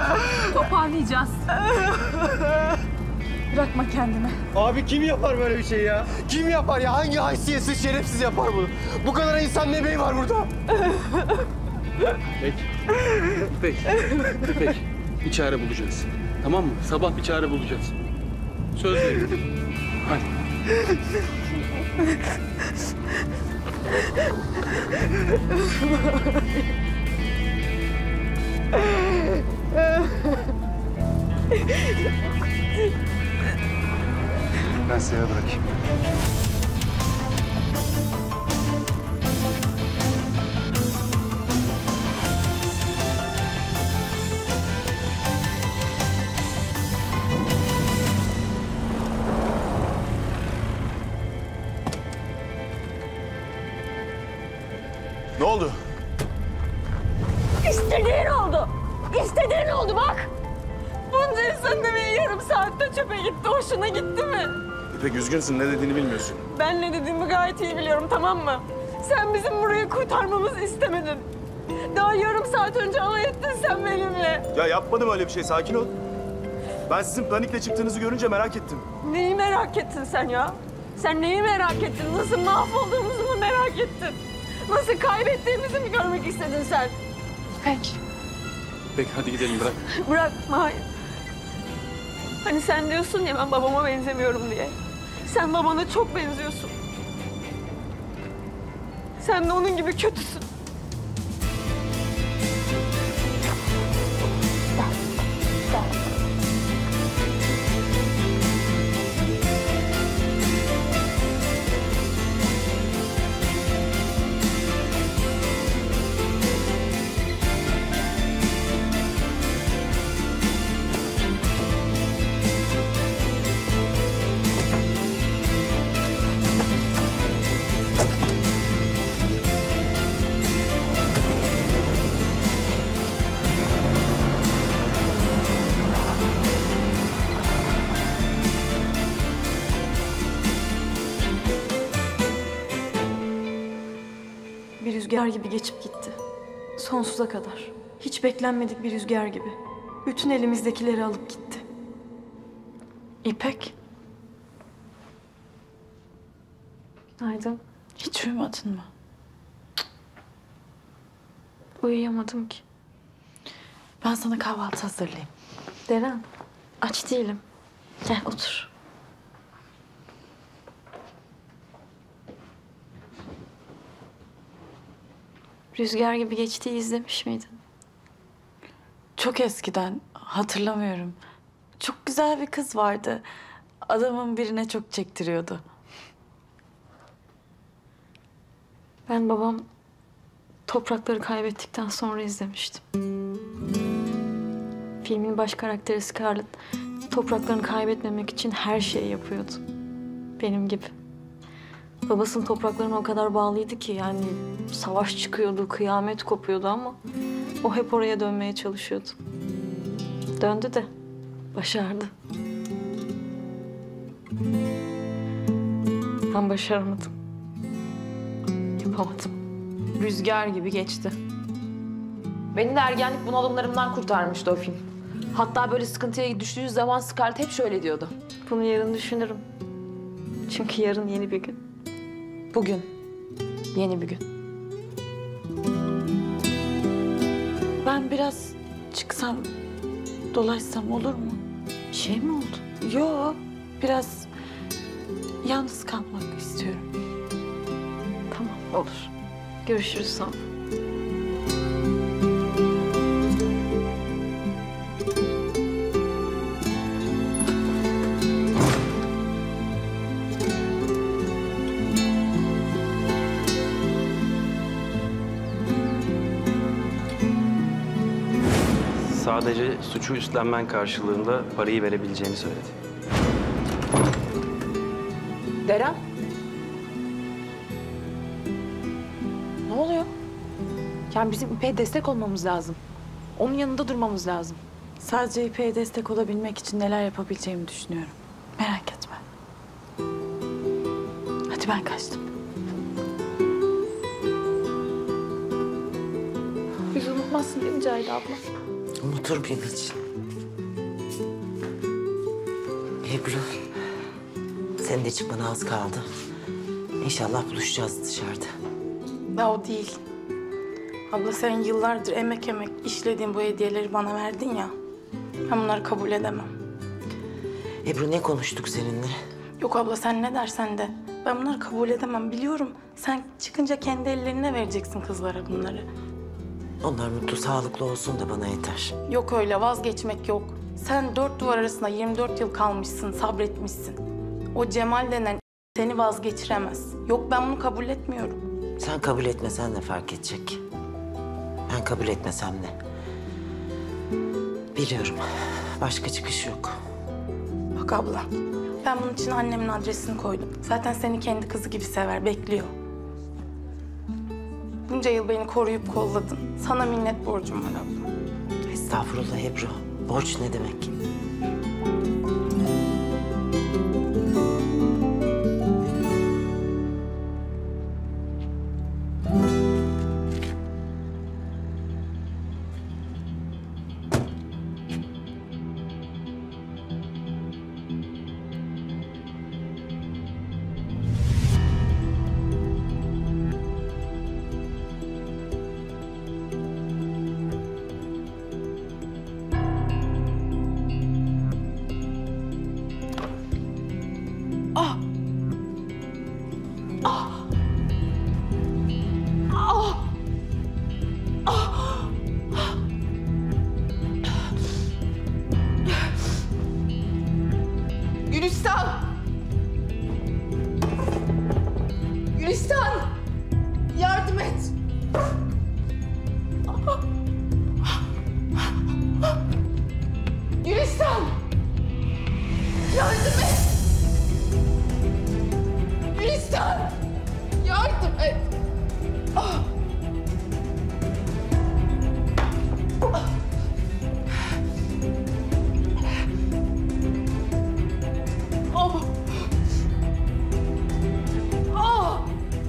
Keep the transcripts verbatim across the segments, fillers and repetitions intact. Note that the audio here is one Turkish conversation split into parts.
Toparlayacağız. Bırakma kendini. Abi kim yapar böyle bir şey ya? Kim yapar ya? Hangi haysiyetsiz şerefsiz yapar bunu? Bu kadar insan ne beyi var burada? İpek. İpek. İpek. Bir çare bulacağız. Tamam mı? Sabah bir çare bulacağız. Söz veriyorum. Hadi. Ben size bırakayım. Ne oldu? İstediğin oldu. İstediğin oldu bak. Bunca insan demeyi yarım saatte çöpe gitti. Hoşuna gitti mi? İpek üzgünsün, ne dediğini bilmiyorsun. Ben ne dediğimi gayet iyi biliyorum, tamam mı? Sen bizim burayı kurtarmamızı istemedin. Daha yarım saat önce alay ettin sen benimle. Ya yapmadım öyle bir şey, sakin ol. Ben sizin panikle çıktığınızı görünce merak ettim. Neyi merak ettin sen ya? Sen neyi merak ettin? Nasıl mahvolduğumuzu mu merak ettin? Nasıl kaybettiğimizi mi görmek istedin sen? Peki. Peki hadi gidelim, bırak. Bırakma, hayır. Hani sen diyorsun ya ben babama benzemiyorum diye. Sen babana çok benziyorsun. Sen de onun gibi kötüsün. Bir rüzgar gibi geçip gitti. Sonsuza kadar. Hiç beklenmedik bir rüzgar gibi. Bütün elimizdekileri alıp gitti. İpek. Günaydın. Hiç uyumadın mı? Uyuyamadım ki. Ben sana kahvaltı hazırlayayım. Deren, aç değilim. Gel otur. Rüzgar gibi geçtiği izlemiş miydin? Çok eskiden, hatırlamıyorum. Çok güzel bir kız vardı. Adamın birine çok çektiriyordu. Ben babam toprakları kaybettikten sonra izlemiştim. Filmin baş karakteri Scarlett topraklarını kaybetmemek için her şeyi yapıyordu. Benim gibi. Babasının topraklarına o kadar bağlıydı ki yani savaş çıkıyordu, kıyamet kopuyordu ama o hep oraya dönmeye çalışıyordu. Döndü de başardı. Ben başaramadım. Yapamadım. Rüzgar gibi geçti. Beni de ergenlik bunalımlarımdan kurtarmıştı o film. Hatta böyle sıkıntıya düştüğü zaman Scarlett hep şöyle diyordu. Bunu yarın düşünürüm. Çünkü yarın yeni bir gün. Bugün yeni bir gün. Ben biraz çıksam, dolaşsam olur mu? Bir şey mi oldu? Yo, biraz yalnız kalmak istiyorum. Tamam, olur. Görüşürüz sonra. Sadece suçu üstlenmen karşılığında parayı verebileceğini söyledi. Deren? Ne oluyor? Yani bizim İpek'e destek olmamız lazım. Onun yanında durmamız lazım. Sadece İpek'e destek olabilmek için neler yapabileceğimi düşünüyorum. Merak etme. Hadi ben kaçtım. Bizi unutmazsın değil mi Cahide abla? Unutur muyum hiç? Ebru, senin de çıkmana az kaldı. İnşallah buluşacağız dışarıda. Ya o değil. Abla sen yıllardır emek emek işlediğin bu hediyeleri bana verdin ya. Ben bunları kabul edemem. Ebru, ne konuştuk seninle? Yok abla sen ne dersen de. Ben bunları kabul edemem biliyorum. Sen çıkınca kendi ellerine vereceksin kızlara bunları. Onlar mutlu, sağlıklı olsun da bana yeter. Yok öyle vazgeçmek yok. Sen dört duvar arasında yirmi dört yıl kalmışsın, sabretmişsin. O Cemal denen seni vazgeçiremez. Yok ben bunu kabul etmiyorum. Sen kabul etmesen ne fark edecek? Ben kabul etmesem ne? Biliyorum, başka çıkış yok. Bak abla, ben bunun için annemin adresini koydum. Zaten seni kendi kızı gibi sever, bekliyor. Bunca yıl beni koruyup kolladın. Sana minnet borcum var abla. Estağfurullah Ebru, borç ne demek? Gülistan! Gülistan! Yardım et! Gülistan! Yardım et! Gülistan! Yardım et! Ah! Oh! Oh!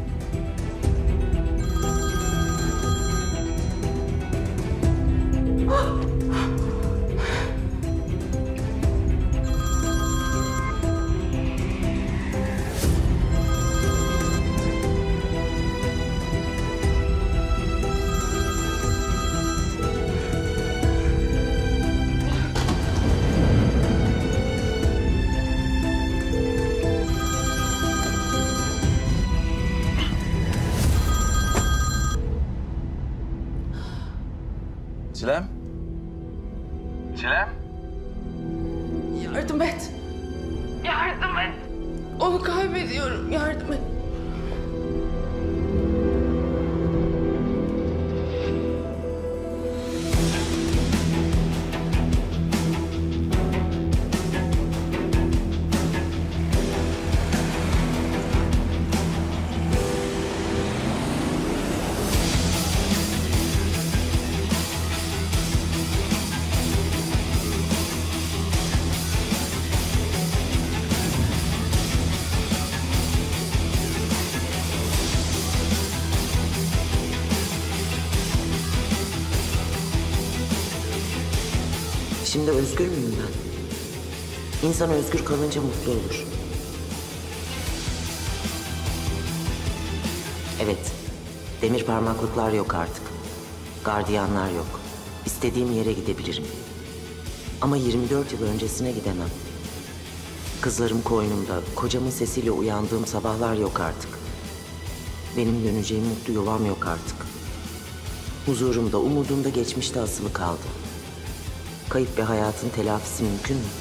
Çilem? Çilem? Yardım et! Yardım et! Onu kaybediyorum, yardım et! Şimdi özgür müyüm ben? İnsan özgür kalınca mutlu olur. Evet, demir parmaklıklar yok artık. Gardiyanlar yok. İstediğim yere gidebilirim. Ama yirmi dört yıl öncesine gidemem. Kızlarım koynumda, kocamın sesiyle uyandığım sabahlar yok artık. Benim döneceğim mutlu yuvam yok artık. Huzurum da, umudum da geçmişte asılı kaldı. Kayıp bir hayatın telafisi mümkün mü?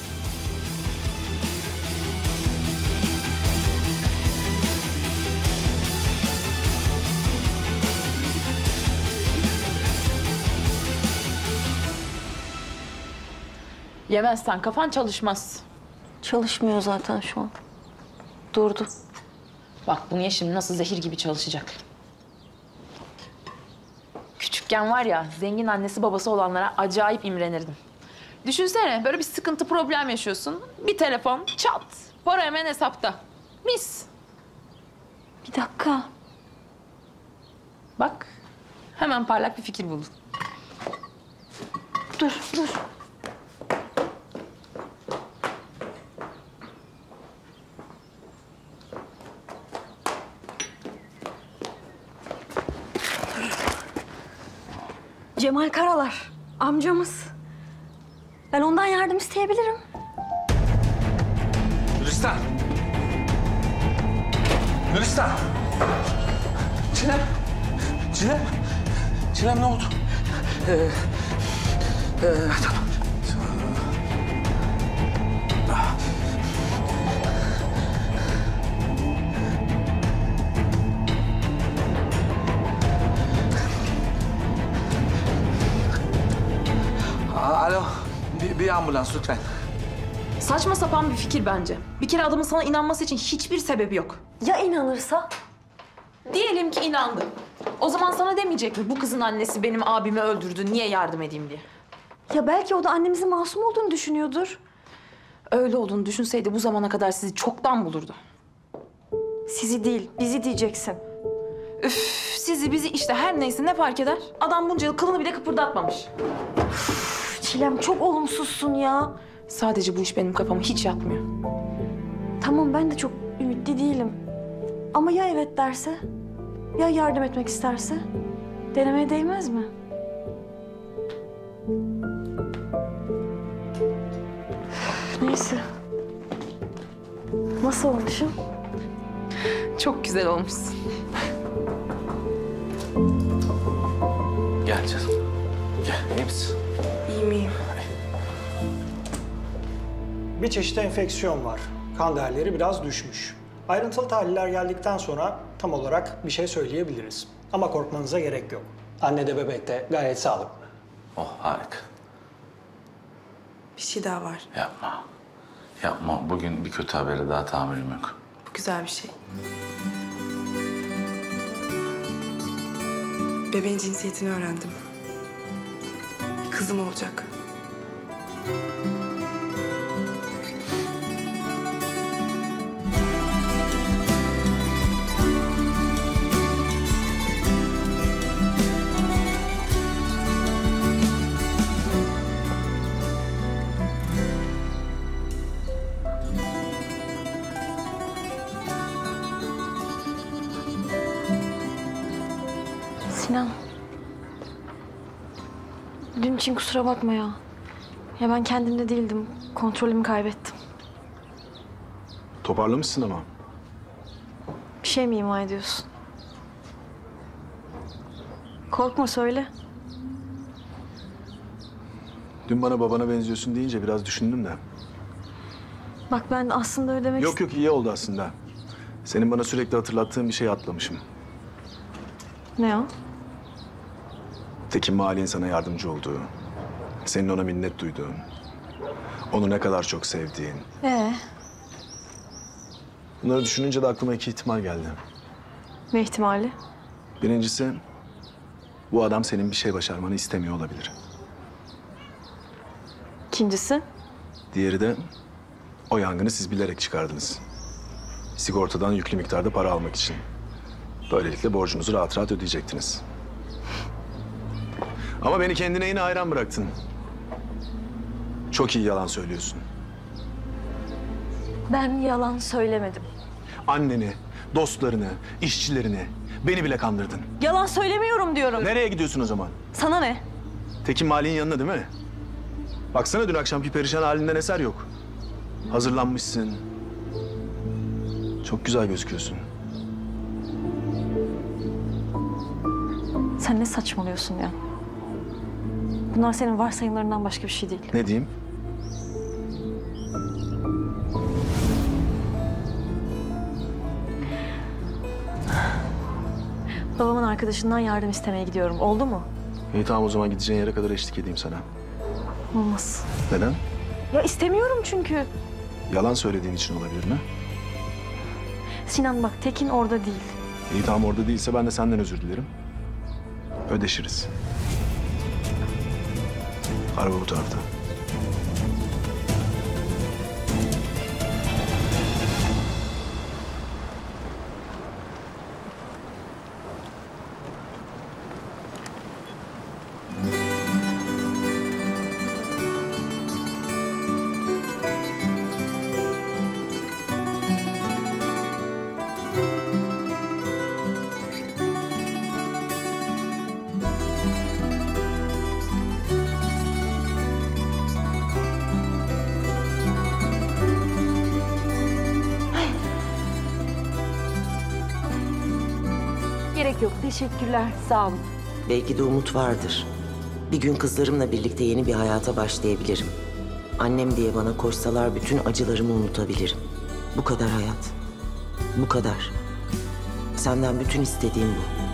Yemezsen kafan çalışmaz. Çalışmıyor zaten şu an. Durdu. Bak bunu ye şimdi nasıl zehir gibi çalışacak. Küçükken var ya zengin annesi babası olanlara acayip imrenirdim. Düşünsene böyle bir sıkıntı problem yaşıyorsun. Bir telefon çat. Para hemen hesapta. Mis. Bir dakika. Bak hemen parlak bir fikir buldum. dur, dur. Cemal Karalar, amcamız. Ben ondan yardım isteyebilirim. Gülistan! Gülistan! Çilem! Çilem! Çilem ne oldu? Ee, e, tamam. Alo, bir, bir ambulans lütfen. Saçma sapan bir fikir bence. Bir kere adamın sana inanması için hiçbir sebebi yok. Ya inanırsa? Diyelim ki inandı. O zaman sana demeyecek mi bu kızın annesi benim abimi öldürdü, niye yardım edeyim diye? Ya belki o da annemizin masum olduğunu düşünüyordur. Öyle olduğunu düşünseydi bu zamana kadar sizi çoktan bulurdu. Sizi değil, bizi diyeceksin. Üf, sizi bizi işte her neyse ne fark eder? Adam bunca yıl kılını bile kıpırdatmamış. Çilem çok olumsuzsun ya. Sadece bu iş benim kafama hiç yatmıyor. Tamam ben de çok ümitli değilim. Ama ya evet derse? Ya yardım etmek isterse? Denemeye değmez mi? Neyse. Nasıl olmuşum? Çok güzel olmuşsun. Gel canım. Gel, iyi misin? İyi miyim? Bir çeşit enfeksiyon var. Kan değerleri biraz düşmüş. Ayrıntılı tahliller geldikten sonra tam olarak bir şey söyleyebiliriz. Ama korkmanıza gerek yok. Anne de bebek de gayet sağlıklı. Oh, harika. Bir şey daha var. Yapma. Yapma. Bugün bir kötü habere daha tahammülüm yok. Bu güzel bir şey. Bebeğin cinsiyetini öğrendim. Bir kızım olacak. Sinan. Dün için kusura bakma ya. Ya ben kendimde değildim. Kontrolümü kaybettim. Toparlamışsın ama. Bir şey mi ima ediyorsun? Korkma söyle. Dün bana babana benziyorsun deyince biraz düşündüm de. Bak ben aslında öyle demek Yok yok iyi oldu aslında. Senin bana sürekli hatırlattığın bir şey atlamışım. Ne o? Tekin Mali'nin sana yardımcı olduğu, senin ona minnet duyduğun, onu ne kadar çok sevdiğin. Ee, Bunları düşününce de aklıma iki ihtimal geldi. ne ihtimali? Birincisi, bu adam senin bir şey başarmanı istemiyor olabilir. İkincisi? Diğeri de, o yangını siz bilerek çıkardınız. Sigortadan yüklü miktarda para almak için. Böylelikle borcunuzu rahat rahat ödeyecektiniz. Ama beni kendine yine hayran bıraktın. Çok iyi yalan söylüyorsun. Ben yalan söylemedim. Anneni, dostlarını, işçilerini, beni bile kandırdın. Yalan söylemiyorum diyorum. Nereye gidiyorsun o zaman? Sana ne? Tekin Mali'nin yanına değil mi? Baksana dün akşamki perişan halinden eser yok. Hazırlanmışsın. Çok güzel gözüküyorsun. Sen ne saçmalıyorsun ya? Bunlar senin varsayımlarından başka bir şey değil. Ne diyeyim? Babamın arkadaşından yardım istemeye gidiyorum. Oldu mu? İyi tamam o zaman gideceğin yere kadar eşlik edeyim sana. Olmaz. Neden? Ya istemiyorum çünkü. Yalan söylediğin için olabilir mi? Sinan bak Tekin orada değil. İyi tamam orada değilse ben de senden özür dilerim. Ödeşiriz. Araba bu tarafta. Gerek yok. Teşekkürler. Sağ olun. Belki de umut vardır. Bir gün kızlarımla birlikte yeni bir hayata başlayabilirim. Annem diye bana koşsalar bütün acılarımı unutabilirim. Bu kadar hayat. Bu kadar. Senden bütün istediğim bu.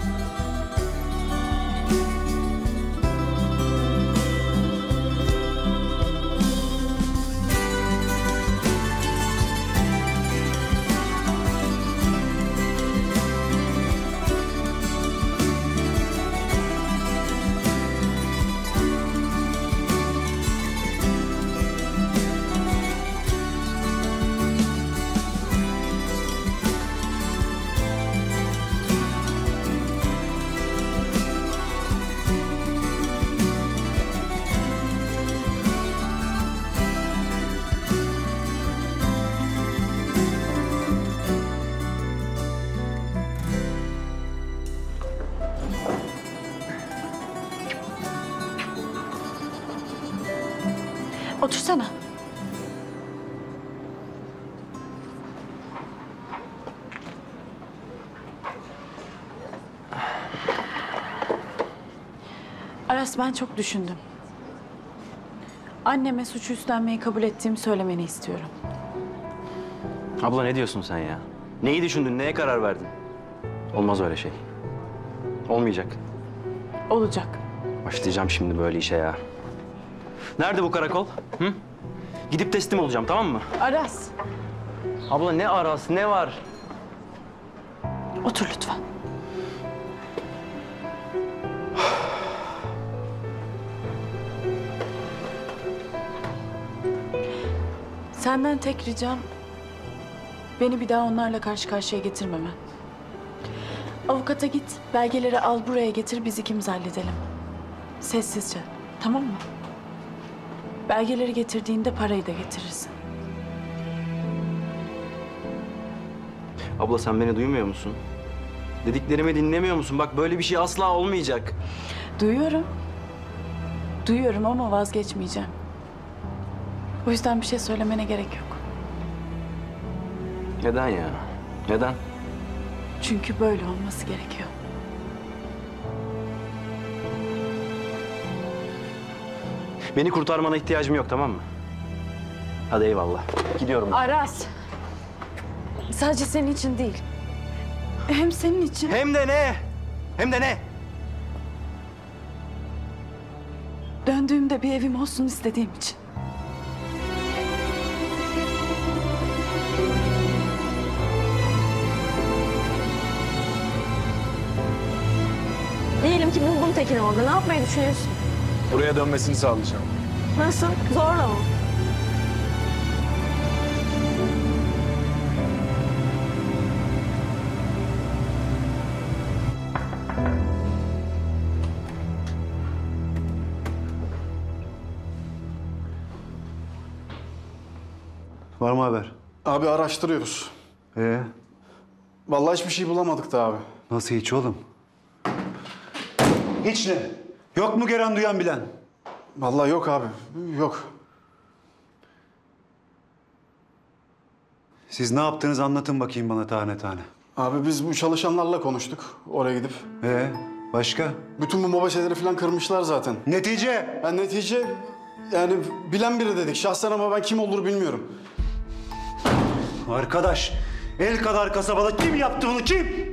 Otursana. Aras, ben çok düşündüm. Anneme suçu üstlenmeyi kabul ettiğimi söylemeni istiyorum. Abla ne diyorsun sen ya? Neyi düşündün, neye karar verdin? Olmaz öyle şey. Olmayacak. Olacak. Başlayacağım şimdi böyle işe ya. Nerede bu karakol? Hı? Gidip teslim olacağım, tamam mı? Aras. Abla ne arası, ne var? Otur lütfen. Senden tek ricam beni bir daha onlarla karşı karşıya getirmemen. Avukata git, belgeleri al buraya getir, biz ikimiz halledelim. Sessizce, tamam mı? Belgeleri getirdiğinde parayı da getirirsin. Abla sen beni duymuyor musun? Dediklerimi dinlemiyor musun? Bak böyle bir şey asla olmayacak. Duyuyorum. Duyuyorum ama vazgeçmeyeceğim. O yüzden bir şey söylemene gerek yok. Neden ya? Neden? Çünkü böyle olması gerekiyor. Beni kurtarmana ihtiyacım yok, tamam mı? Hadi eyvallah. Gidiyorum ben. Aras. Sadece senin için değil. Hem senin için. Hem de ne? Hem de ne? Döndüğümde bir evim olsun istediğim için. Diyelim ki buldum Tekin'i orada. Ne yapmayı düşünüyorsun? Buraya dönmesini sağlayacağım. Nasıl? Zorla mı? Var mı haber? Abi araştırıyoruz. Ee? Vallahi hiçbir şey bulamadık da abi. Nasıl hiç oğlum? Hiç ne? Yok mu gören duyan bilen? Vallahi yok abi. Yok. Siz ne yaptınız anlatın bakayım bana tane tane. Abi biz bu çalışanlarla konuştuk oraya gidip. Ee? Başka? Bütün bu mobeseleri falan kırmışlar zaten. Netice? Yani netice yani bilen biri dedik. Şahsen ama ben kim olur bilmiyorum. Arkadaş, el kadar kasabada kim yaptı bunu, kim?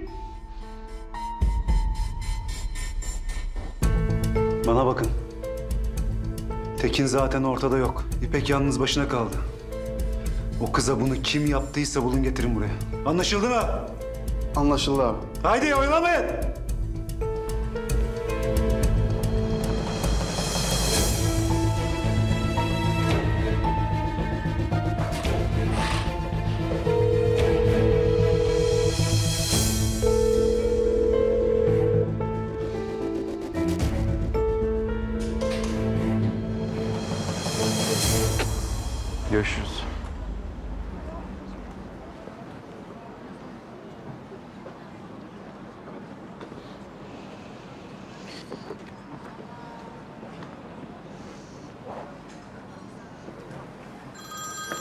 Bana bakın. Tekin zaten ortada yok. İpek yalnız başına kaldı. O kıza bunu kim yaptıysa bulun getirin buraya. Anlaşıldı mı? Anlaşıldı abi. Haydi oynamayın. Görüşürüz.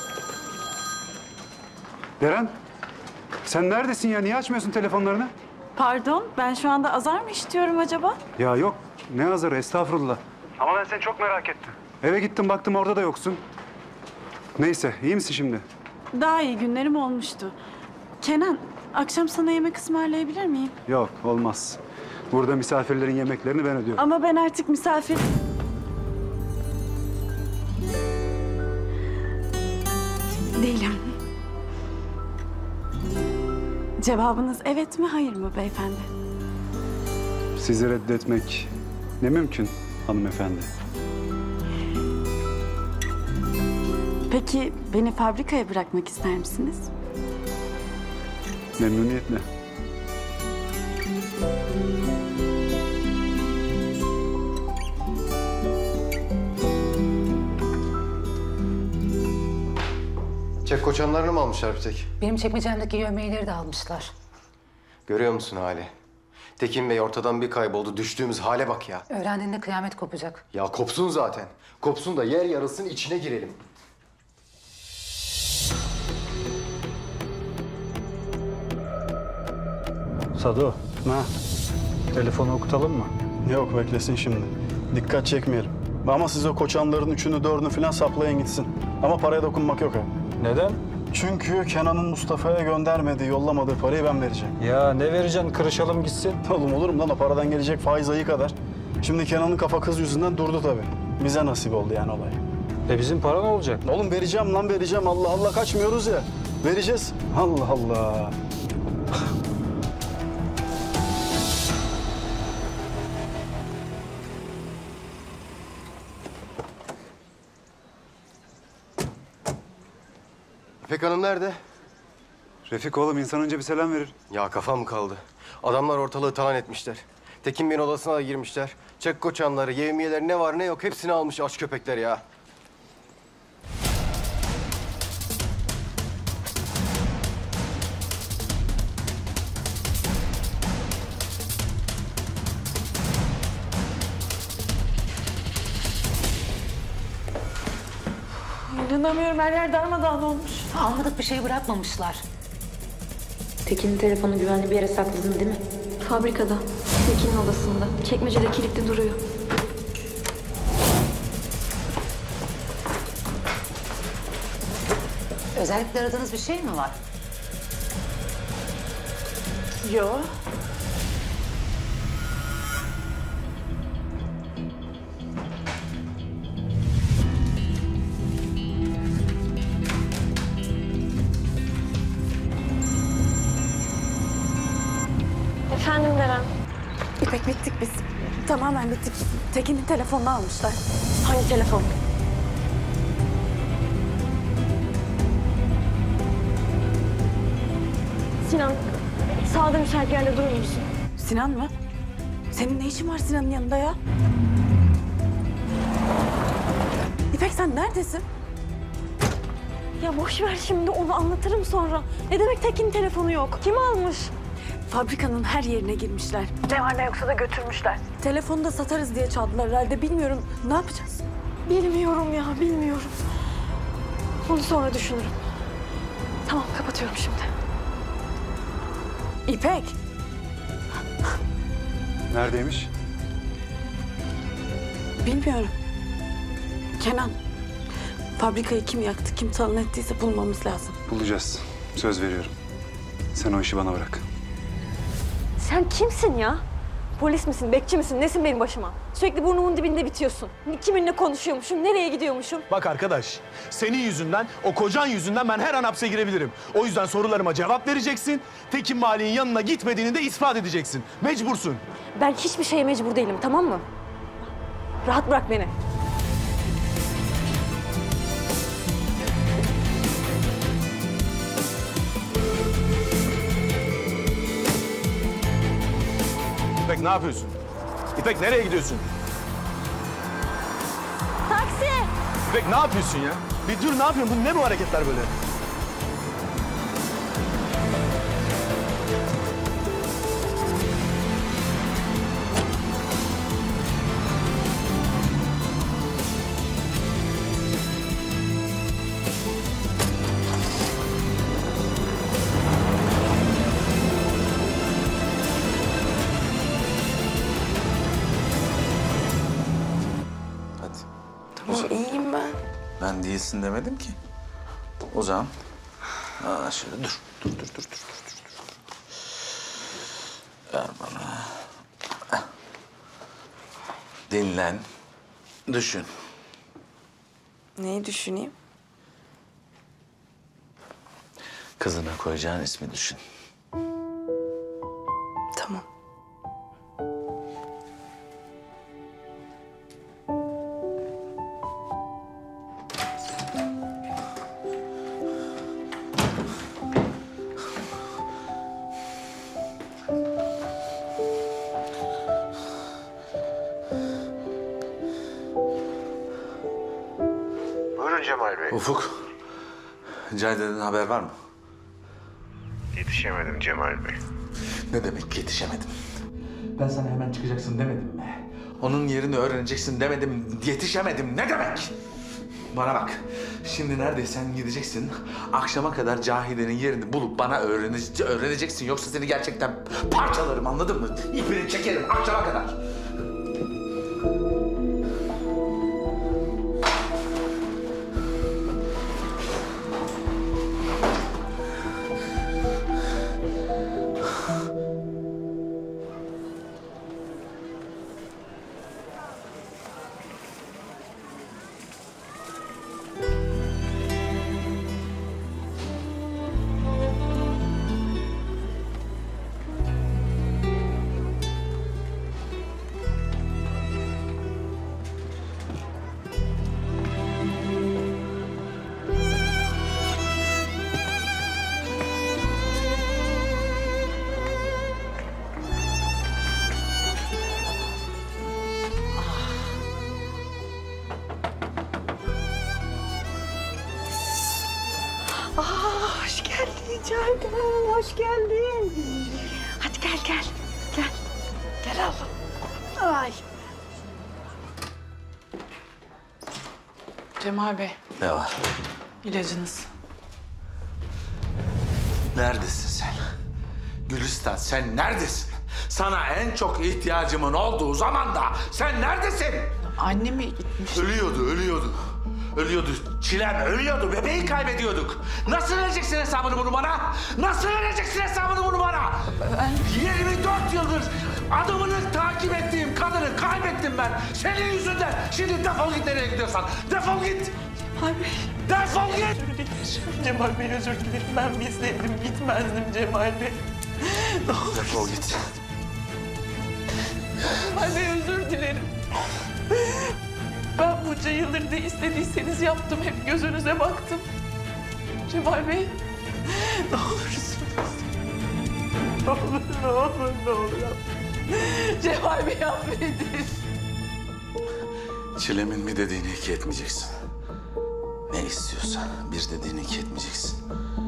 Deren, sen neredesin ya? Niye açmıyorsun telefonlarını? Pardon, ben şu anda azar mı işitiyorum acaba? Ya yok, ne hazırı, estağfurullah. Ama ben seni çok merak ettim. Eve gittim, baktım orada da yoksun. Neyse, iyi misin şimdi? Daha iyi günlerim olmuştu. Kenan, akşam sana yemek ısmarlayabilir miyim? Yok, olmaz. Burada misafirlerin yemeklerini ben ödüyorum. Ama ben artık misafir... değilim. Cevabınız evet mi, hayır mı beyefendi? Sizi reddetmek ne mümkün hanımefendi. Peki beni fabrikaya bırakmak ister misiniz? Memnuniyetle. Çek koçanlarını mı almışlar bir tek? Benim çekmecemdeki yövmeyeleri de almışlar. Görüyor musun hali? Tekin Bey ortadan bir kayboldu. Düştüğümüz hale bak ya. Öğrendiğinde kıyamet kopacak. Ya kopsun zaten. Kopsun da yer yarılsın içine girelim. Sado. Ha. Telefonu okutalım mı? Yok beklesin şimdi. Dikkat çekmeyelim. Ama siz o koçanların üçünü dördünü falan saplayın gitsin. Ama paraya dokunmak yok ha. Neden? Çünkü Kenan'ın Mustafa'ya göndermediği, yollamadığı parayı ben vereceğim. Ya ne vereceksin? Kırışalım gitsin. Oğlum olur mu lan, o paradan gelecek faiz ayı kadar. Şimdi Kenan'ın kafa kız yüzünden durdu tabii. Bize nasip oldu yani olay. E bizim para ne olacak? Oğlum vereceğim lan vereceğim. Allah Allah, kaçmıyoruz ya. Vereceğiz. Allah Allah. İpek Hanım nerede? Refik oğlum insan önce bir selam verir. Ya kafam kaldı. Adamlar ortalığı talan etmişler. Tekin Bey'in odasına da girmişler. Çek koçanları, yevmiyeleri ne var ne yok hepsini almış aç köpekler ya. İnanamıyorum, her yer darmadağın olmuş. Almadık bir şey bırakmamışlar. Tekin'in telefonu güvenli bir yere sakladın değil mi? Fabrikada. Tekin'in odasında. Çekmecede kilitli duruyor. Özellikle aradığınız bir şey mi var? Yok. Efendim Deren. İpek bittik biz. Tamamen bittik. Tekin'in telefonunu almışlar. Hangi telefon? Sinan, sağda müsait bir yerde durur musun? Sinan mı? Senin ne işin var Sinan'ın yanında ya? İpek sen neredesin? Ya boş ver şimdi, onu anlatırım sonra. Ne demek Tekin'in telefonu yok? Kim almış? Fabrikanın her yerine girmişler. Ne var ne yoksa da götürmüşler. Telefonu da satarız diye çaldılar herhalde. Bilmiyorum. Ne yapacağız? Bilmiyorum ya, bilmiyorum. Bunu sonra düşünürüm. Tamam, kapatıyorum şimdi. İpek. Neredeymiş? Bilmiyorum. Kenan. Fabrikayı kim yaktı, kim talan ettiyse bulmamız lazım. Bulacağız. Söz veriyorum. Sen o işi bana bırak. Sen kimsin ya? Polis misin, bekçi misin, nesin benim başıma? Sürekli burnumun dibinde bitiyorsun. Kiminle konuşuyormuşum, nereye gidiyormuşum? Bak arkadaş, senin yüzünden, o kocan yüzünden ben her an hapse girebilirim. O yüzden sorularıma cevap vereceksin. Tekin Mali'nin yanına gitmediğini de ispat edeceksin. Mecbursun. Ben hiçbir şeye mecbur değilim, tamam mı? Rahat bırak beni. İpek ne yapıyorsun? İpek nereye gidiyorsun? Taksi! İpek ne yapıyorsun ya? Bir dur, ne yapıyorsun? Bu ne bu hareketler böyle? Ben değilsin demedim ki. O zaman aa, şöyle dur. Dur, dur, dur, dur, dur, dur. Ver bana. Heh. Dinlen. Düşün. Neyi düşüneyim? Kızına koyacağın ismi düşün. Tamam. Buyurun Cemal Bey. Ufuk. Cahide'den haber var mı? Yetişemedim Cemal Bey. Ne demek yetişemedim? Ben sana hemen çıkacaksın demedim mi? Onun yerini öğreneceksin demedim, yetişemedim ne demek? Bana bak, şimdi neredeysen gideceksin. Akşama kadar Cahide'nin yerini bulup bana öğrene- öğreneceksin. Yoksa seni gerçekten parçalarım, anladın mı? İpini çekerim akşama kadar. Aa, hoş geldin canım, hoş geldin. Hadi gel, gel, gel. Gel oğlum. Ay. Cemal Bey, Ne var? ilacınız. Neredesin sen? Gülistan sen neredesin? Sana en çok ihtiyacımın olduğu zaman da sen neredesin? Annem mi gitmiş? Ölüyordu, ölüyordu. Ölüyordu. Çilem ölüyordu. Bebeği kaybediyorduk. Nasıl vereceksin hesabını bunu bana? Nasıl vereceksin hesabını bunu bana? Ben... yirmi dört yıldır adımını takip ettiğim kadını kaybettim ben. Senin yüzünden. Şimdi defol git nereye gidiyorsan. Defol git. Cemal Bey. Defol git. Cemal Bey özür dilerim. Ben bilseydim gitmezdim Cemal Bey. Ne olur. Defol git. Cemal Bey özür dilerim. Ben bunca yıldır ne istediyseniz yaptım. Hep gözünüze baktım. Cemal Bey, ne olursunuz. Ne olur, ne olur, ne olur. Cemal Bey affedin. Çilemin bir dediğini iki etmeyeceksin. Ne istiyorsa bir dediğini iki etmeyeceksin.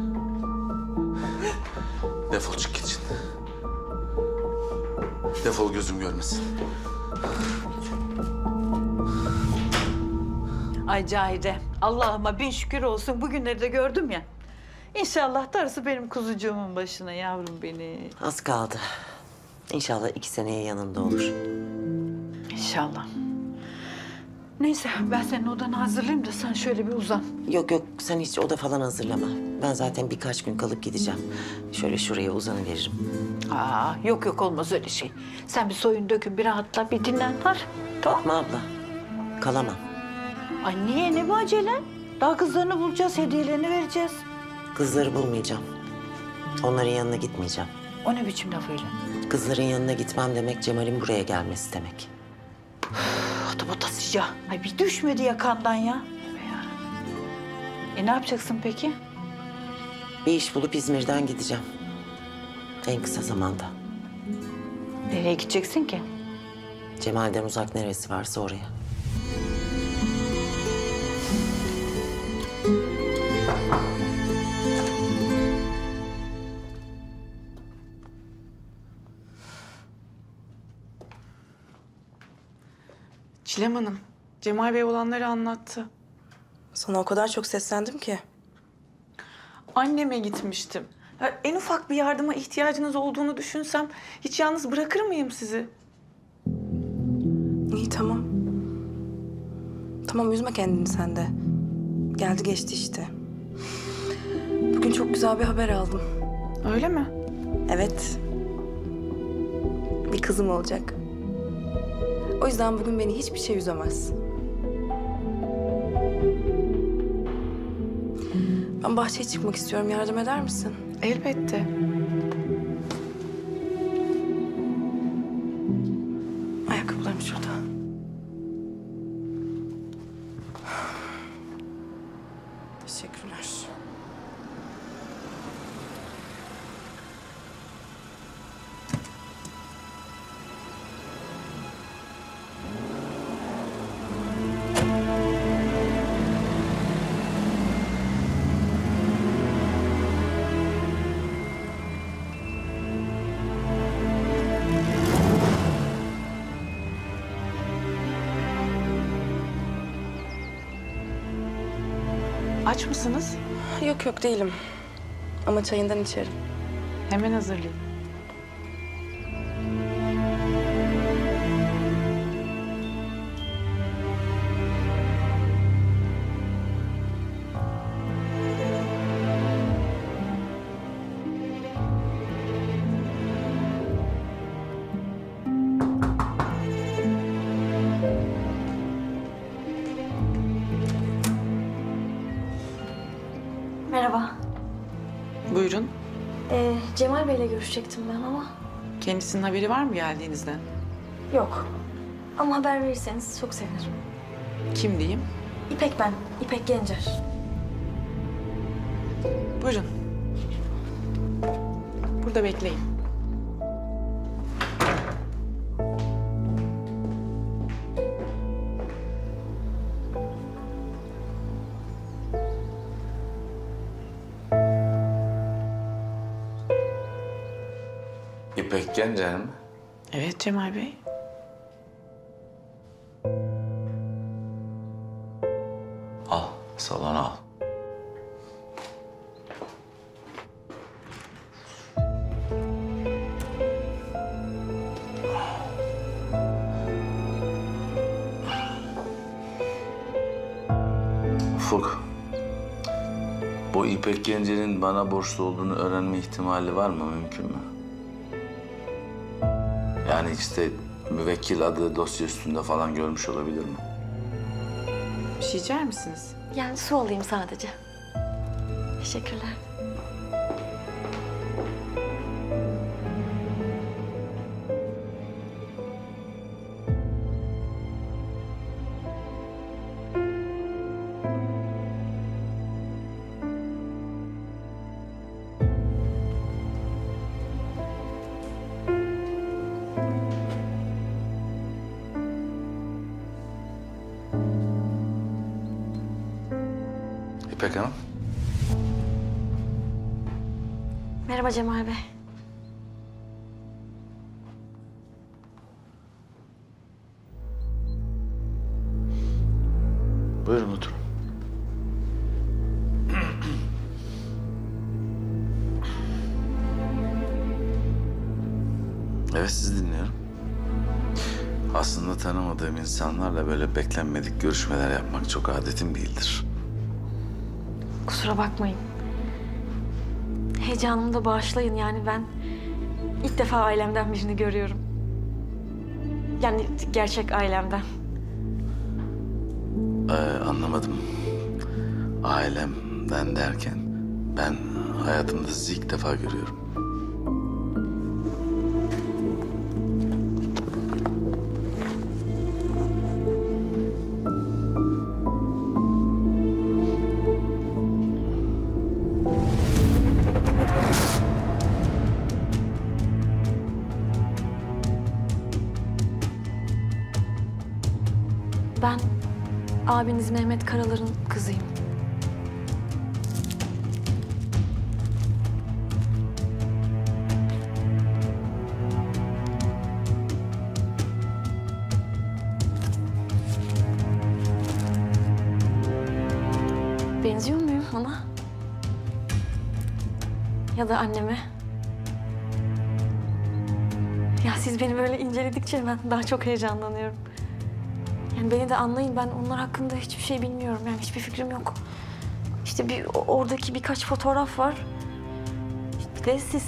Defol çık git şimdi. Defol gözüm görmesin. Ay Cahide, Allah'ıma bin şükür olsun bugünleri de gördüm ya. İnşallah darısı benim kuzucuğumun başına yavrum beni. Az kaldı. İnşallah iki seneye yanında olur. İnşallah. Neyse ben senin odanı hazırlayayım da sen şöyle bir uzan. Yok yok sen hiç oda falan hazırlama. Ben zaten birkaç gün kalıp gideceğim. Şöyle şuraya uzanıveririm. Aa, yok yok olmaz öyle şey. Sen bir soyun dökün bir rahatla bir dinlen var. Tamam mı abla? Kalamam. Ay niye ne bu acele? Daha kızlarını bulacağız, hediyelerini vereceğiz. Kızları bulmayacağım. Onların yanına gitmeyeceğim. O ne biçim laf öyle? Kızların yanına gitmem demek Cemal'in buraya gelmesi demek. Otobotasıca. Ay bir düşmedi yakandan ya. E ne yapacaksın peki? Bir iş bulup İzmir'den gideceğim. En kısa zamanda. Nereye gideceksin ki? Cemal'den uzak neresi varsa oraya. Çilem Hanım, Cemal Bey olanları anlattı. Sana o kadar çok seslendim ki. Anneme gitmiştim. Ya, en ufak bir yardıma ihtiyacınız olduğunu düşünsem hiç yalnız bırakır mıyım sizi? İyi tamam. Tamam üzme kendini sen de. Geldi geçti işte. Bugün çok güzel bir haber aldım. Öyle mi? Evet. Bir kızım olacak. O yüzden bugün beni hiçbir şey üzemez. Ben bahçeye çıkmak istiyorum. Yardım eder misin? Elbette. Ayakkabılarım şurada. Teşekkürler. Aç mısınız? Yok yok değilim. Ama çayından içerim. Hemen hazırlayayım. Merhaba. Buyurun. Ee, Cemal Bey'le görüşecektim ben ama Kendisinin haberi var mı geldiğinizden? yok. Ama haber verirseniz çok sevinirim. Kim diyeyim? İpek ben, İpek Gencer. Buyurun. Burada bekleyin. İpek Gencer mi? Evet Cemal Bey. Al, salona al. Ufuk, bu İpek Gencer'in bana borçlu olduğunu öğrenme ihtimali var mı, mümkün mü? Yani işte müvekkil adı dosya üstünde falan görmüş olabilir mi? Bir şey içer misiniz? Yani su alayım sadece. Teşekkürler. İpek Hanım. Merhaba Cemal Bey. Buyurun oturun. Evet, sizi dinliyorum. Aslında tanımadığım insanlarla böyle beklenmedik görüşmeler yapmak çok adetim değildir. Kusura bakmayın. Heyecanımı da bağışlayın, yani ben ilk defa ailemden birini görüyorum. Yani gerçek ailemden. Ee, anlamadım. Ailemden derken ben hayatımda sizi ilk defa görüyorum. Ben abiniz Mehmet Karalar'ın kızıyım. Benziyor muyum ona? Ya da anneme? Ya siz beni böyle inceledikçe ben daha çok heyecanlanıyorum. Yani beni de anlayın, ben onlar hakkında hiçbir şey bilmiyorum. Yani hiçbir fikrim yok. İşte bir oradaki birkaç fotoğraf var. Bir de siz.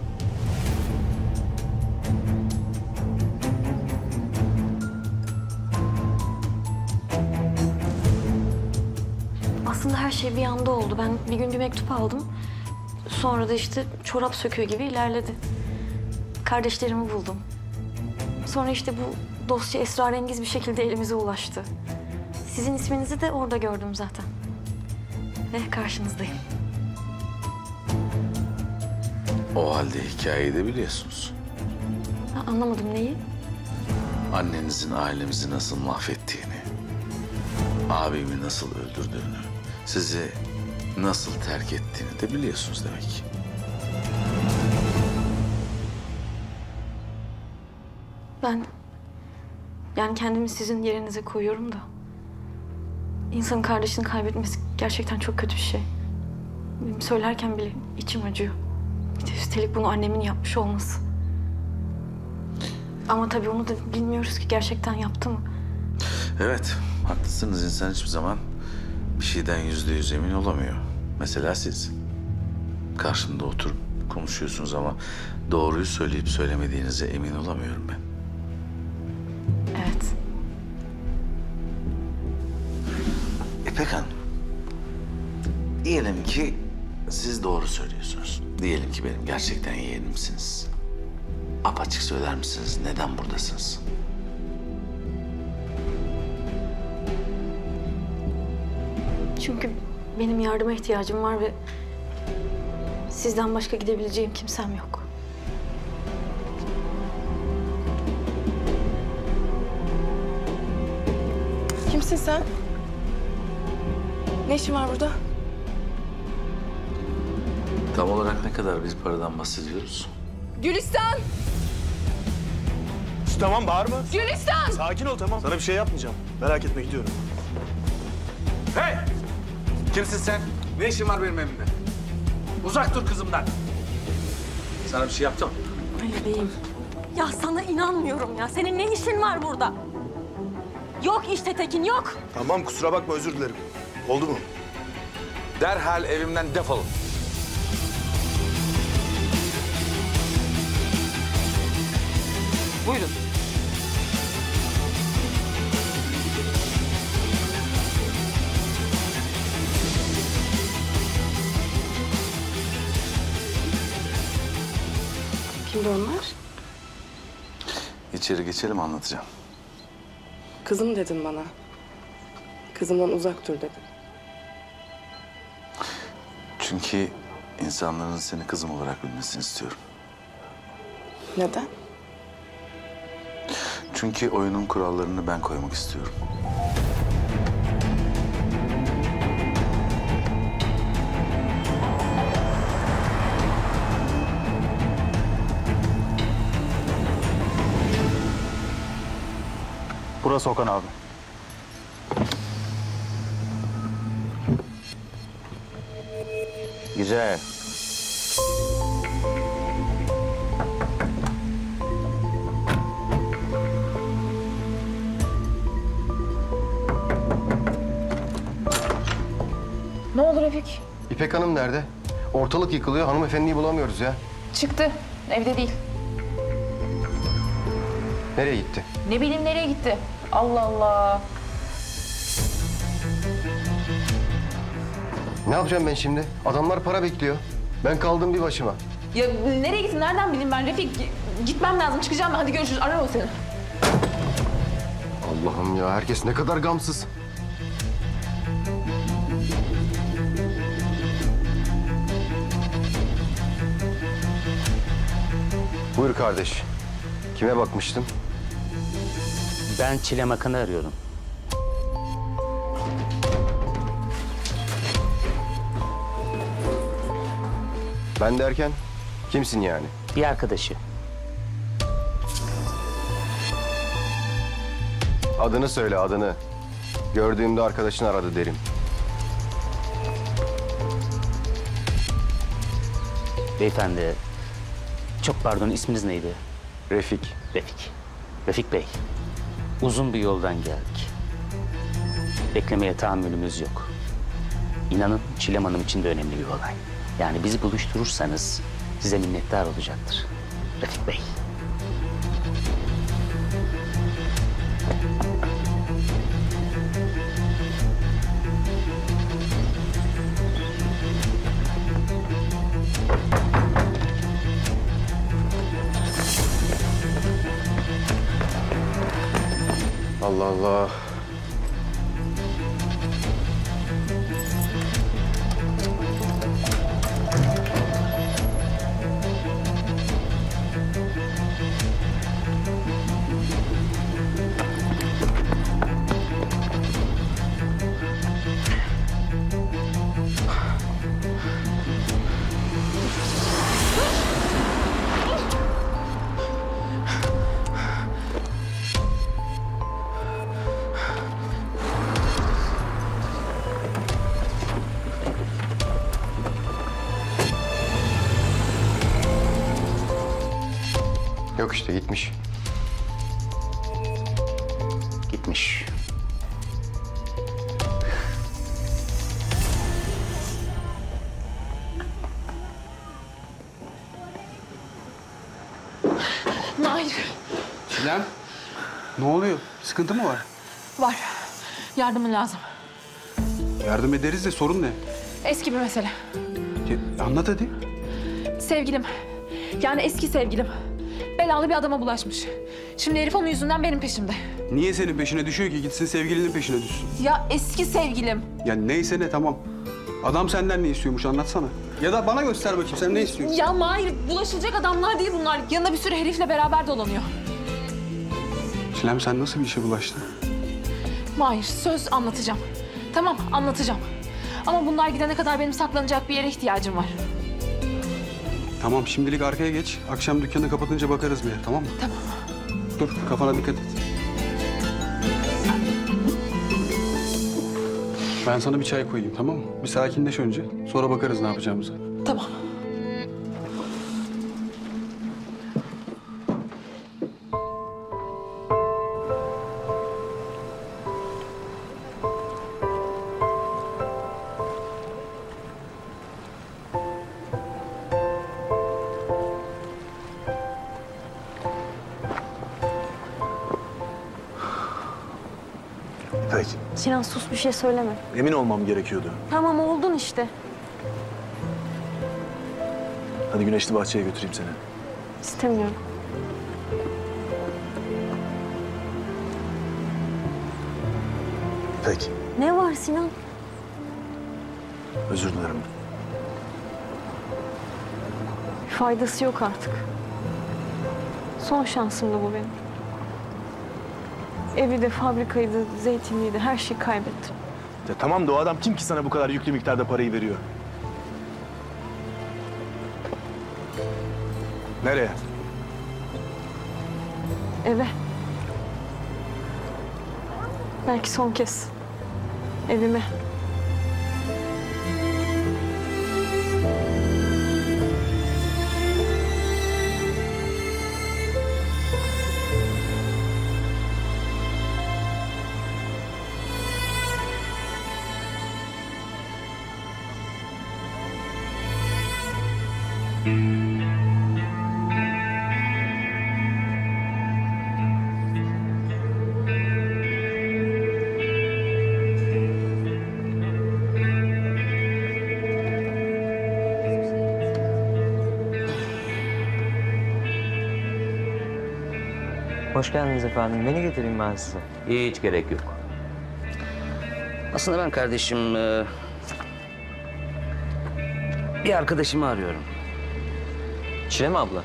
Aslında her şey bir anda oldu. Ben bir gün bir mektup aldım. Sonra da işte çorap söküyor gibi ilerledi. Kardeşlerimi buldum. Sonra işte bu dosya esrarengiz bir şekilde elimize ulaştı. Sizin isminizi de orada gördüm zaten. Ve karşınızdayım. O halde hikayeyi de biliyorsunuz. Ha, anlamadım neyi? Annenizin ailemizi nasıl mahvettiğini, abimi nasıl öldürdüğünü, sizi nasıl terk ettiğini de biliyorsunuz demek. Ben yani kendimi sizin yerinize koyuyorum da. İnsanın kardeşini kaybetmesi gerçekten çok kötü bir şey. Benim söylerken bile içim acıyor. Bir de üstelik bunu annemin yapmış olması. Ama tabii onu da bilmiyoruz ki gerçekten yaptı mı? Evet, haklısınız. İnsan hiçbir zaman bir şeyden yüzde yüz emin olamıyor. Mesela siz. Karşımda oturup konuşuyorsunuz ama doğruyu söyleyip söylemediğinize emin olamıyorum ben. Evet. İpek Hanım, diyelim ki siz doğru söylüyorsunuz. Diyelim ki benim gerçekten yeğenimsiniz. Apaçık söyler misiniz neden buradasınız? Çünkü benim yardıma ihtiyacım var ve sizden başka gidebileceğim kimsem yok. Kimsin sen? Ne işin var burada? Tam olarak ne kadar bir paradan bahsediyoruz? Gülistan! Tamam bağırma. Gülistan! Sakin ol tamam. Sana bir şey yapmayacağım. Merak etme gidiyorum. Hey! Kimsin sen? Ne işin var benim evimde? Uzak dur kızımdan. Sana bir şey yaptım. Ali Bey'im. Ya sana inanmıyorum ya. Senin ne işin var burada? Yok işte Tekin yok. Tamam kusura bakma özür dilerim. Oldu mu? Derhal evimden defolun. Buyurun. Kimdi onlar? İçeri geçelim anlatacağım. Kızım dedin bana. Kızımdan uzak dur dedin. Çünkü insanların seni kızım olarak bilmesini istiyorum. Neden? Çünkü oyunun kurallarını ben koymak istiyorum. Burası Okan abi. Güzel. Ne oldu Refik? İpek Hanım nerede? Ortalık yıkılıyor, hanımefendiyi bulamıyoruz ya. Çıktı. Evde değil. Nereye gitti? Ne bileyim nereye gitti? Allah Allah. Ne yapacağım ben şimdi? Adamlar para bekliyor. Ben kaldım bir başıma. Ya nereye gitti? Nereden bileyim ben Refik? Gitmem lazım. Çıkacağım ben. Hadi görüşürüz. Ararım o seni. Allah'ım ya, herkes ne kadar gamsız. Buyur kardeş. Kime bakmıştın? Ben Çilem Akın'ı arıyorum. Ben derken kimsin yani? Bir arkadaşı. Adını söyle, adını. Gördüğümde arkadaşın aradı derim. Beyefendi, çok pardon isminiz neydi? Refik. Refik. Refik Bey, uzun bir yoldan geldik. Beklemeye tahammülümüz yok. İnanın Çilem Hanım için de önemli bir olay. Yani bizi buluşturursanız size minnettar olacaktır. Refik Bey. Allah Allah. Yok işte gitmiş. Gitmiş. Mahir. Çilem, ne oluyor? Sıkıntı mı var? Var. Yardımın lazım. Yardım ederiz de sorun ne? Eski bir mesele. Ya, anlat hadi. Sevgilim. Yani eski sevgilim. Belalı bir adama bulaşmış. Şimdi herif onun yüzünden benim peşimde. Niye senin peşine düşüyor ki? Gitsin sevgilinin peşine düşsün. Ya eski sevgilim. Ya neyse ne tamam. Adam senden ne istiyormuş anlatsana. Ya da bana göster bakayım sen ne istiyorsun? Ya Mahir, bulaşılacak adamlar değil bunlar. Yanında bir sürü herifle beraber dolanıyor. Çilem sen nasıl bir işe bulaştın? Mahir, söz anlatacağım. Tamam, anlatacağım. Ama bunlar gidene kadar benim saklanacak bir yere ihtiyacım var. Tamam şimdilik arkaya geç. Akşam dükkanı kapatınca bakarız bir yer tamam mı? Tamam. Dur kafana dikkat et. Ben sana bir çay koyayım tamam mı? Bir sakinleş önce. Sonra bakarız ne yapacağımıza. Tamam. Peki. Sinan sus, bir şey söyleme. Emin olmam gerekiyordu. Tamam, oldun işte. Hadi Güneşli Bahçe'ye götüreyim seni. İstemiyorum. Peki. Ne var Sinan? Özür dilerim. Faydası yok artık. Son şansımdı bu benim. Evi de, fabrikaydı, zeytinliydi, her şeyi kaybettim. Ya tamam da o adam kim ki sana bu kadar yüklü miktarda parayı veriyor? Nereye? Eve. Belki son kez. Evime. Hoş geldiniz efendim. Beni getireyim ben size. Hiç gerek yok. Aslında ben kardeşim... e, bir arkadaşımı arıyorum. Çilem abla.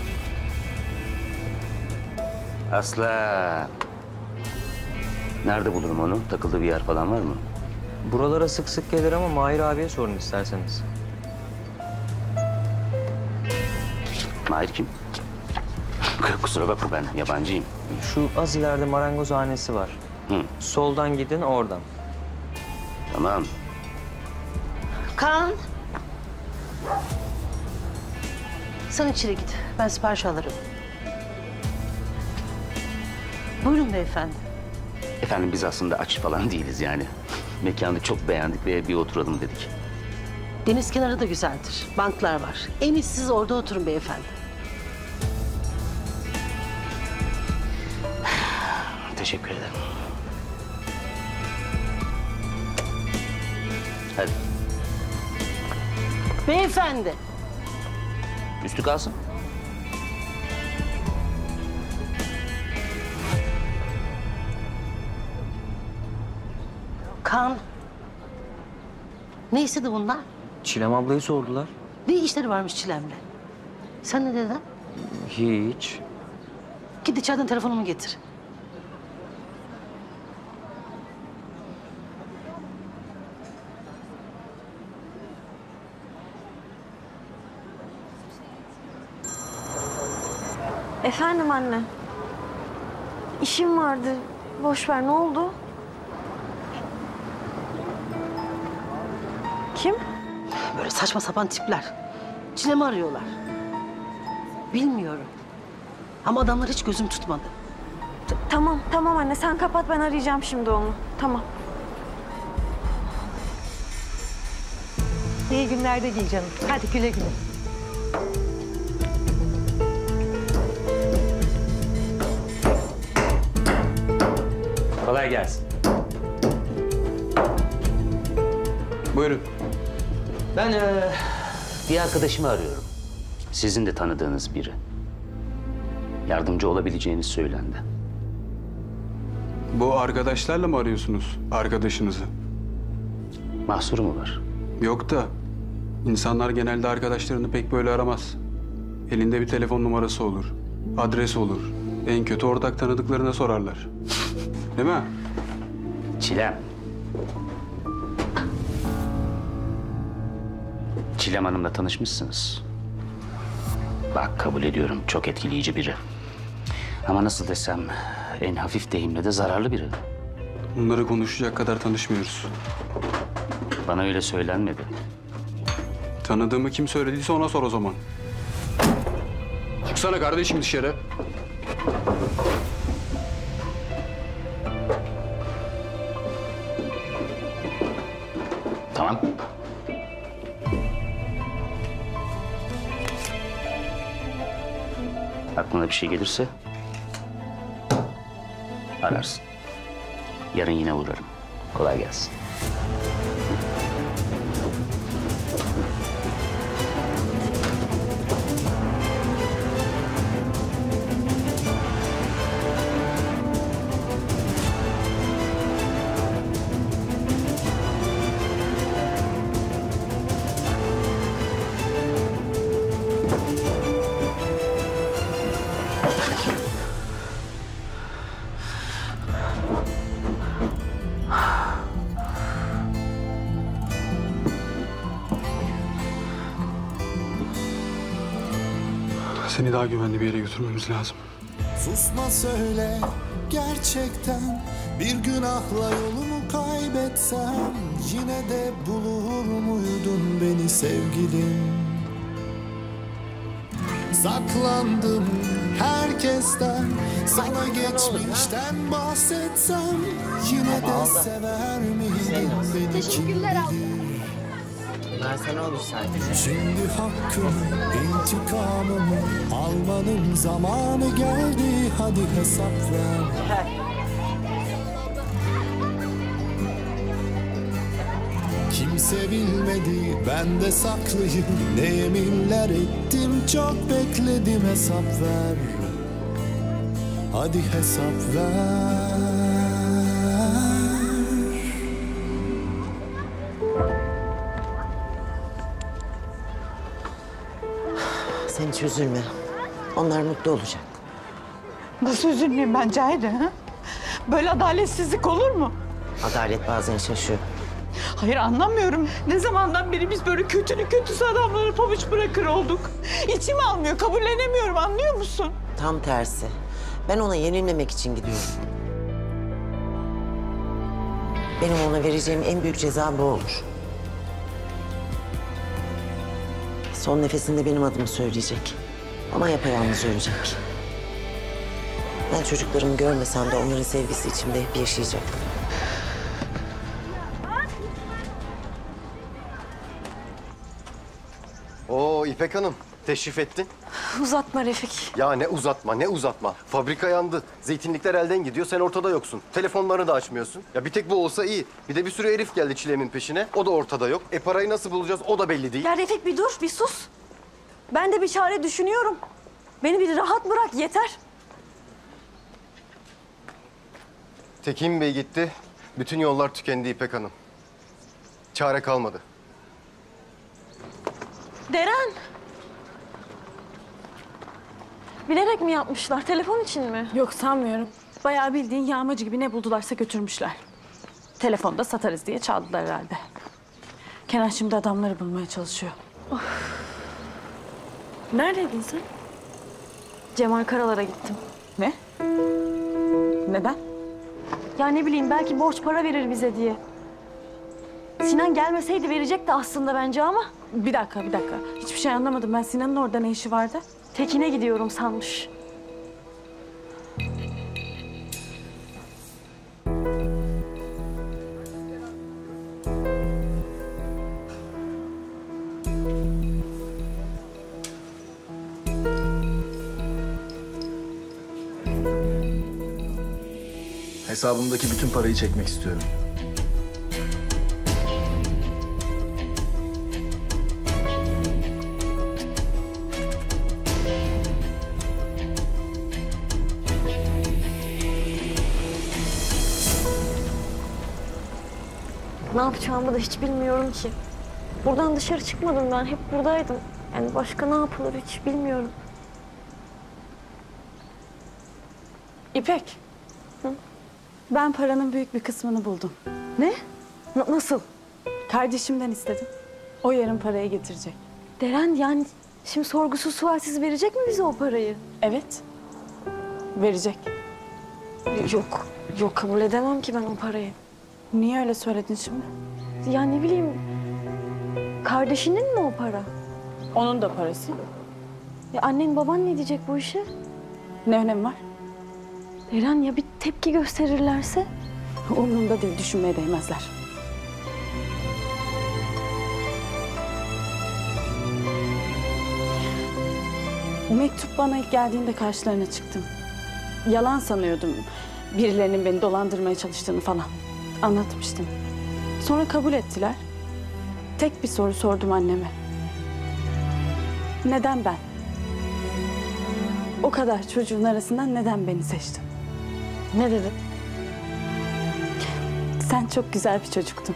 Asla. Nerede bulurum onu? Takıldığı bir yer falan var mı? Buralara sık sık gelir ama Mahir abiye sorun isterseniz. Mahir kim? Kusura bakma ben yabancıyım. Şu az ileride marangozhanesi var. Hı. Soldan gidin oradan. Tamam. Kaan. Sen içeri git. Ben sipariş alırım. Buyurun beyefendi. Efendim biz aslında aç falan değiliz yani. Mekanı çok beğendik ve bir oturalım dedik. Deniz kenarı da güzeldir. Banklar var. En iyisi siz orada oturun beyefendi. Teşekkür ederim. Hadi. Beyefendi. Üstü kalsın. Kan. Ne istedi bunlar? Çilem ablayı sordular. Ne işleri varmış Çilem'le? Sen ne dedin? Hiç. Git içeriden telefonumu getir. Efendim anne. İşim vardı. Boş ver, ne oldu? Kim? Böyle saçma sapan tipler. Çilem'i arıyorlar. Bilmiyorum. Ama adamlar hiç gözüm tutmadı. T- tamam, tamam anne. Sen kapat, ben arayacağım şimdi onu. Tamam. İyi günler de Gül canım. Hadi güle güle. Kolay gelsin. Buyurun. Ben ee, bir arkadaşımı arıyorum. Sizin de tanıdığınız biri. Yardımcı olabileceğiniz söylendi. Bu arkadaşlarla mı arıyorsunuz arkadaşınızı? Mahsuru mu var? Yok da insanlar genelde arkadaşlarını pek böyle aramaz. Elinde bir telefon numarası olur, adres olur. En kötü ortak tanıdıklarına sorarlar. Değil mi? Çilem. Çilem Hanım'la tanışmışsınız. Bak, kabul ediyorum, çok etkileyici biri. Ama nasıl desem, en hafif deyimle de zararlı biri. Bunları konuşacak kadar tanışmıyoruz. Bana öyle söylenmedi. Tanıdığımı kim söylediyse ona sor o zaman. Çıksana kardeşim dışarı. Tamam. Aklına bir şey gelirse ararsın. Yarın yine uğrarım. Kolay gelsin. Seni daha güvenli bir yere götürmemiz lazım. Susma söyle gerçekten, bir günahla yolumu kaybetsem yine de bulur muydun beni sevgilim? Saklandım herkesten, sana geçmişten bahsetsem yine de sever miydin beni? Teşekkürler abla. Versene olur sadece. Şimdi hakkımı, intikamımı almanın zamanı geldi. Hadi hesap ver. Kimse bilmedi, ben de saklıyım. Ne yeminler ettim, çok bekledim, hesap ver. Hadi hesap ver. Sen hiç üzülme. Onlar mutlu olacak. Nasıl üzülmeyeyim ben Cahide? Ha? Böyle adaletsizlik olur mu? Adalet bazen şaşıyor. Hayır anlamıyorum. Ne zamandan beri biz böyle kötünün kötüsü adamları pabuç bırakır olduk. İçim almıyor, kabullenemiyorum, anlıyor musun? Tam tersi. Ben ona yenilmemek için gidiyorum. Benim ona vereceğim en büyük ceza bu olur. Son nefesinde benim adımı söyleyecek. Ama yapayalnız ölecek. Ben çocuklarımı görmesem de onların sevgisi içimde hep yaşayacak. İpek Hanım, teşrif ettin. Uzatma Refik. Ya ne uzatma, ne uzatma. Fabrika yandı. Zeytinlikler elden gidiyor, sen ortada yoksun. Telefonlarını da açmıyorsun. Ya bir tek bu olsa iyi. Bir de bir sürü herif geldi Çilem'in peşine. O da ortada yok. E parayı nasıl bulacağız, o da belli değil. Ya Refik bir dur, bir sus. Ben de bir çare düşünüyorum. Beni bir rahat bırak, yeter. Tekin Bey gitti. Bütün yollar tükendi İpek Hanım. Çare kalmadı. Deren. Bilerek mi yapmışlar? Telefon için mi? Yok sanmıyorum. Bayağı bildiğin yağmacı gibi ne buldularsa götürmüşler. Telefonda satarız diye çaldılar herhalde. Kenan şimdi adamları bulmaya çalışıyor. Of. Neredeydin sen? Cemal Karalar'a gittim. Ne? Neden? Ya ne bileyim belki borç para verir bize diye. Sinan gelmeseydi verecekti aslında bence ama. Bir dakika, bir dakika. Hiçbir şey anlamadım. Ben Sinan'ın orada ne işi vardı? Tekin'e gidiyorum sanmış. Hesabımdaki bütün parayı çekmek istiyorum. Ne yapacağımı da hiç bilmiyorum ki. Buradan dışarı çıkmadım ben. Hep buradaydım. Yani başka ne yapılır hiç bilmiyorum. İpek. Hı? Ben paranın büyük bir kısmını buldum. Ne? N- nasıl? Kardeşimden istedim. O yarın parayı getirecek. Deren yani şimdi sorgusuz sualsiz verecek mi bize o parayı? Evet. Verecek. Yok. Yok kabul edemem ki ben o parayı. Niye öyle söyledin şimdi? Ya ne bileyim. Kardeşinin mi o para? Onun da parası. Ya annen baban ne diyecek bu işe? Ne önemi var? Deren ya bir tepki gösterirlerse? Umurumda değil, düşünmeye değmezler. O mektup bana ilk geldiğinde karşılarına çıktım. Yalan sanıyordum. Birilerinin beni dolandırmaya çalıştığını falan. Anlatmıştım. Sonra kabul ettiler. Tek bir soru sordum anneme. Neden ben? O kadar çocuğun arasından neden beni seçtin? Ne dedi? Sen çok güzel bir çocuktun.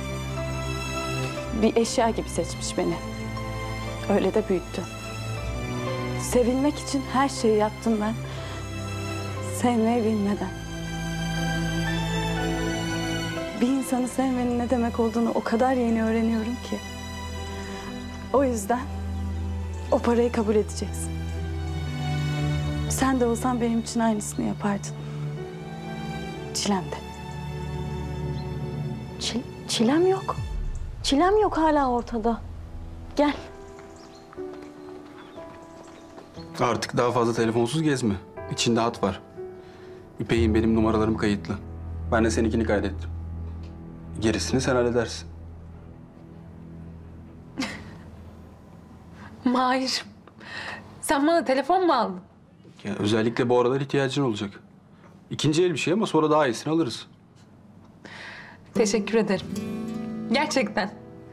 Bir eşya gibi seçmiş beni. Öyle de büyüttü. Sevilmek için her şeyi yaptım ben. Sevmeyi bilmeden. Bir insanı sevmenin ne demek olduğunu o kadar yeni öğreniyorum ki. O yüzden o parayı kabul edeceksin. Sen de olsan benim için aynısını yapardın. Çilem de. Çil, çilem yok. Çilem yok hala ortada. Gel. Artık daha fazla telefonsuz gezme. İçinde hat var. İpek'in benim numaralarım kayıtlı. Ben de seninkini kaydettim. Gerisini sen halledersin. Mahir, sen bana telefon mu aldın? Ya özellikle bu aralar ihtiyacın olacak. İkinci el bir şey ama sonra daha iyisini alırız. Teşekkür ederim. Gerçekten.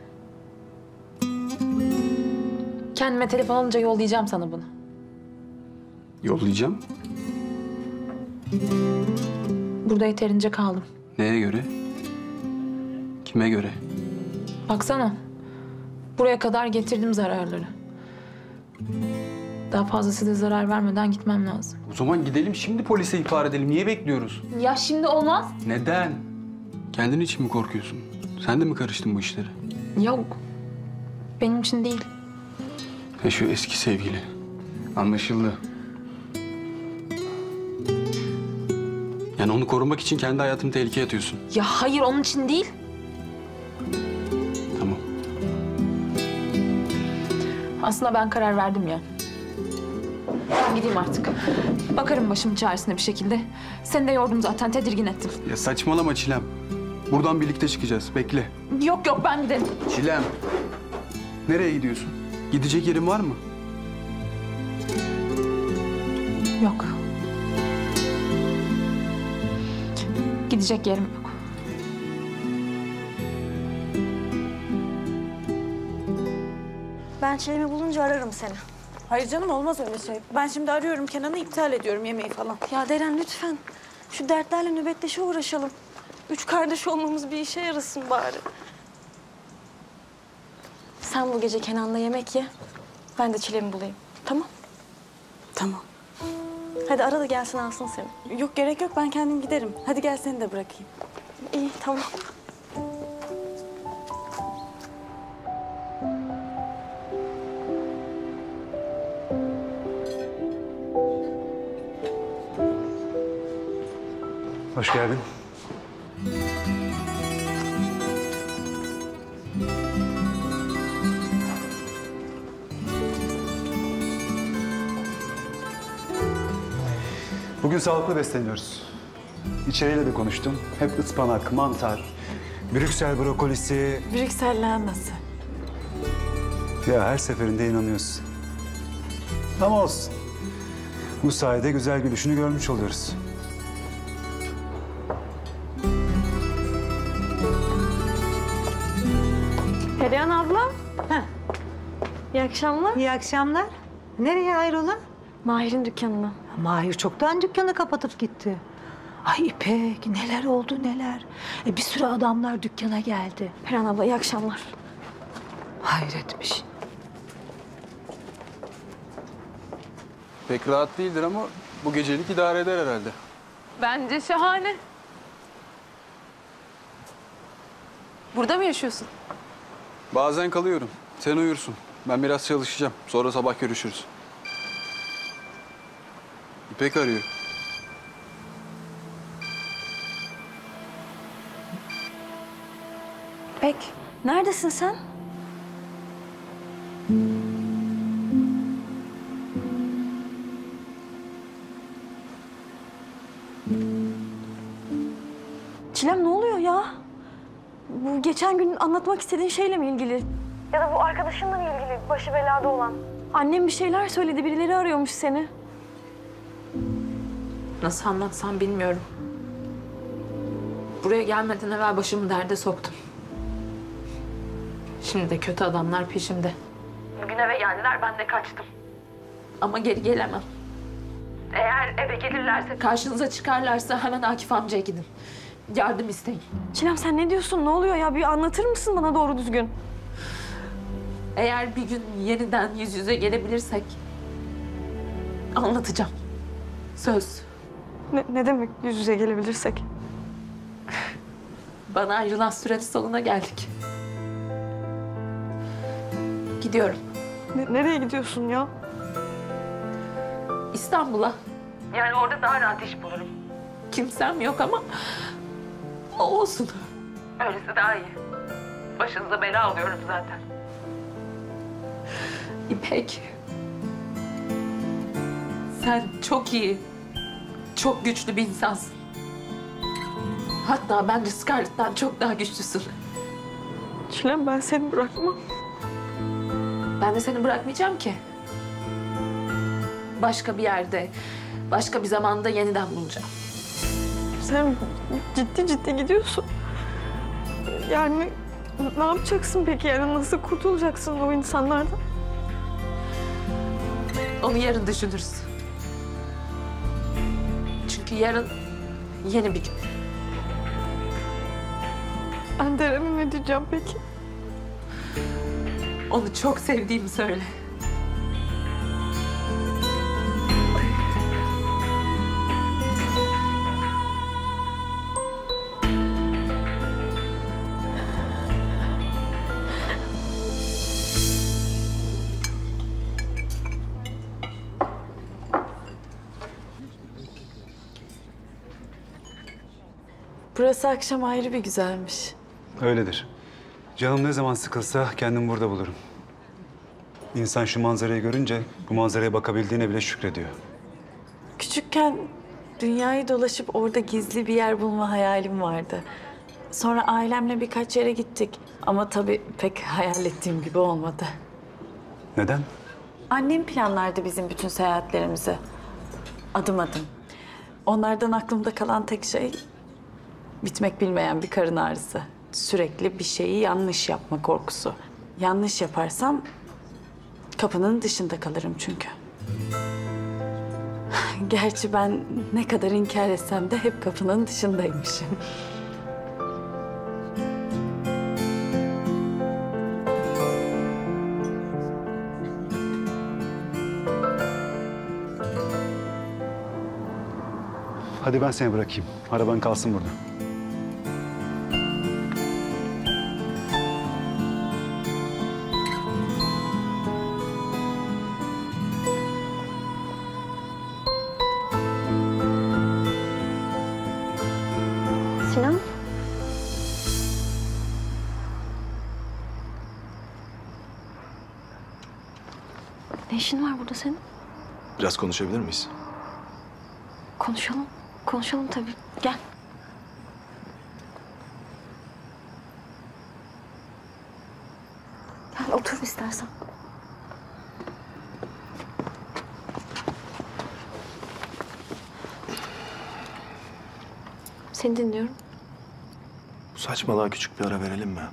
Kendime telefon alınca yollayacağım sana bunu. Yollayacağım. Burada yeterince kaldım. Neye göre? Kime göre? Baksana. Buraya kadar getirdim zararları. Daha fazlası da zarar vermeden gitmem lazım. O zaman gidelim şimdi polise ihbar edelim. Niye bekliyoruz? Ya şimdi olmaz. Neden? Kendin için mi korkuyorsun? Sen de mi karıştın bu işlere? Yok. Benim için değil. Ya şu eski sevgili. Anlaşıldı. Yani onu korumak için kendi hayatını tehlikeye atıyorsun. Ya hayır onun için değil. Tamam. Aslında ben karar verdim ya. Ben gideyim artık. Bakarım başımın çaresine bir şekilde. Seni de yordum zaten, tedirgin ettim. Ya saçmalama Çilem. Buradan birlikte çıkacağız. Bekle. Yok yok ben giderim. Çilem. Nereye gidiyorsun? Gidecek yerin var mı? Yok. Gidecek yerim yok. Ben Çilem'i bulunca ararım seni. Hayır canım, olmaz öyle şey. Ben şimdi arıyorum Kenan'ı, iptal ediyorum yemeği falan. Ya Deren lütfen. Şu dertlerle nöbetleşe uğraşalım. Üç kardeş olmamız bir işe yarasın bari. Sen bu gece Kenan'la yemek ye. Ben de Çilem'i bulayım. Tamam? Tamam. Hadi ara da gelsin alsın seni. Yok gerek yok, ben kendim giderim. Hadi gel seni de bırakayım. İyi tamam. Hoş geldin. Bugün sağlıklı besleniyoruz. İçeriyle de konuştum. Hep ıspanak, mantar, Brüksel brokolisi. Brüksel lahanası. Ya her seferinde inanıyorsun. Ama olsun. Bu sayede güzel gülüşünü görmüş oluyoruz. Perihan abla. Heh. İyi akşamlar. İyi akşamlar. Nereye hayrola? Mahir'in dükkanına. Mahir çoktan dükkanı kapatıp gitti. Ay İpek, neler oldu neler. E, bir sürü adamlar dükkana geldi. Perihan abla iyi akşamlar. Hayretmiş. Pek rahat değildir ama bu gecelik idare eder herhalde. Bence şahane. Burada mı yaşıyorsun? Bazen kalıyorum. Sen uyursun. Ben biraz çalışacağım. Sonra sabah görüşürüz. İpek arıyor. İpek, neredesin sen? Çilem ne oluyor ya? Bu geçen gün anlatmak istediğin şeyle mi ilgili? Ya da bu arkadaşınla mı ilgili, başı belada olan? Annem bir şeyler söyledi, birileri arıyormuş seni. Nasıl anlatsam bilmiyorum. Buraya gelmeden evvel başımı derde soktum. Şimdi de kötü adamlar peşimde. Bugün eve geldiler, ben de kaçtım. Ama geri gelemem. Eğer eve gelirlerse, karşınıza çıkarlarsa hemen Akif amcaya gidin. Yardım isteyin. Çilem sen ne diyorsun? Ne oluyor ya? Bir anlatır mısın bana doğru düzgün? Eğer bir gün yeniden yüz yüze gelebilirsek anlatacağım. Söz. Ne, ne demek yüz yüze gelebilirsek? Bana ayrılan sürenin sonuna geldik. Gidiyorum. Ne, nereye gidiyorsun ya? İstanbul'a. Yani orada daha rahat iş bulurum. Kimsem yok ama olsun. Öylesi daha iyi. Başınıza bela alıyorum zaten. İpek. Sen çok iyi, çok güçlü bir insansın. Hatta bence Scarlett'ten çok daha güçlüsün. Çilem ben seni bırakmam. Ben de seni bırakmayacağım ki. Başka bir yerde, başka bir zamanda yeniden bulacağım. Sen ciddi ciddi gidiyorsun. Yani ne yapacaksın peki? Yani nasıl kurtulacaksın o insanlardan? Onu yarın düşünürüz. Çünkü yarın yeni bir gün. Ben Deren'e ne diyeceğim peki? Onu çok sevdiğimi söyle. Burası akşam ayrı bir güzelmiş. Öyledir. Canım ne zaman sıkılsa kendimi burada bulurum. İnsan şu manzarayı görünce bu manzaraya bakabildiğine bile şükrediyor. Küçükken dünyayı dolaşıp orada gizli bir yer bulma hayalim vardı. Sonra ailemle birkaç yere gittik. Ama tabii pek hayal ettiğim gibi olmadı. Neden? Annem planlardı bizim bütün seyahatlerimizi. Adım adım. Onlardan aklımda kalan tek şey bitmek bilmeyen bir karın ağrısı. Sürekli bir şeyi yanlış yapma korkusu. Yanlış yaparsam kapının dışında kalırım çünkü. Gerçi ben ne kadar inkar etsem de hep kapının dışındaymışım. Hadi ben seni bırakayım. Araban kalsın burada. Sinan? Ne işin var burada senin? Biraz konuşabilir miyiz? Konuşalım. Konuşalım tabii. Gel. Gel otur istersen. Seni dinliyorum. Bu saçmalığa küçük bir ara verelim mi?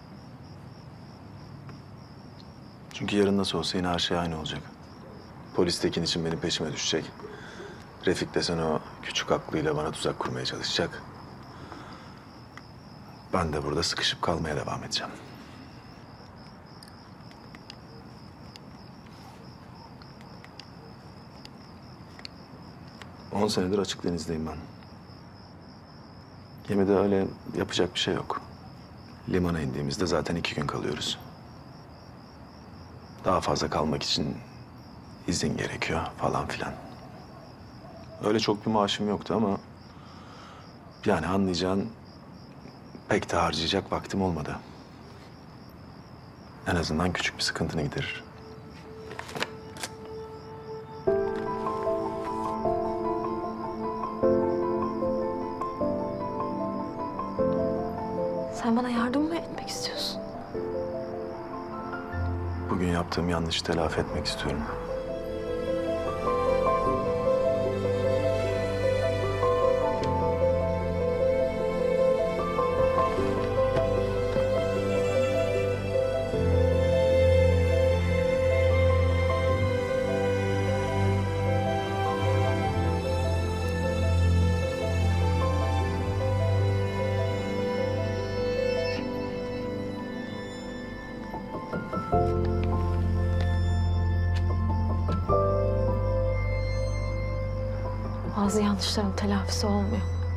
Çünkü yarın nasıl olsa yine her şey aynı olacak. Polis Tekin için benim peşime düşecek. Refik desen o küçük aklıyla bana tuzak kurmaya çalışacak. Ben de burada sıkışıp kalmaya devam edeceğim. On senedir açık denizdeyim ben. Gemide öyle yapacak bir şey yok. Limana indiğimizde zaten iki gün kalıyoruz. Daha fazla kalmak için izin gerekiyor falan filan. Öyle çok bir maaşım yoktu ama... yani anlayacağın pek de harcayacak vaktim olmadı. En azından küçük bir sıkıntını giderir. Sen bana yardım mı etmek istiyorsun? Bugün yaptığım yanlışı telafi etmek istiyorum. Bazı yanlışların telafisi olmuyor.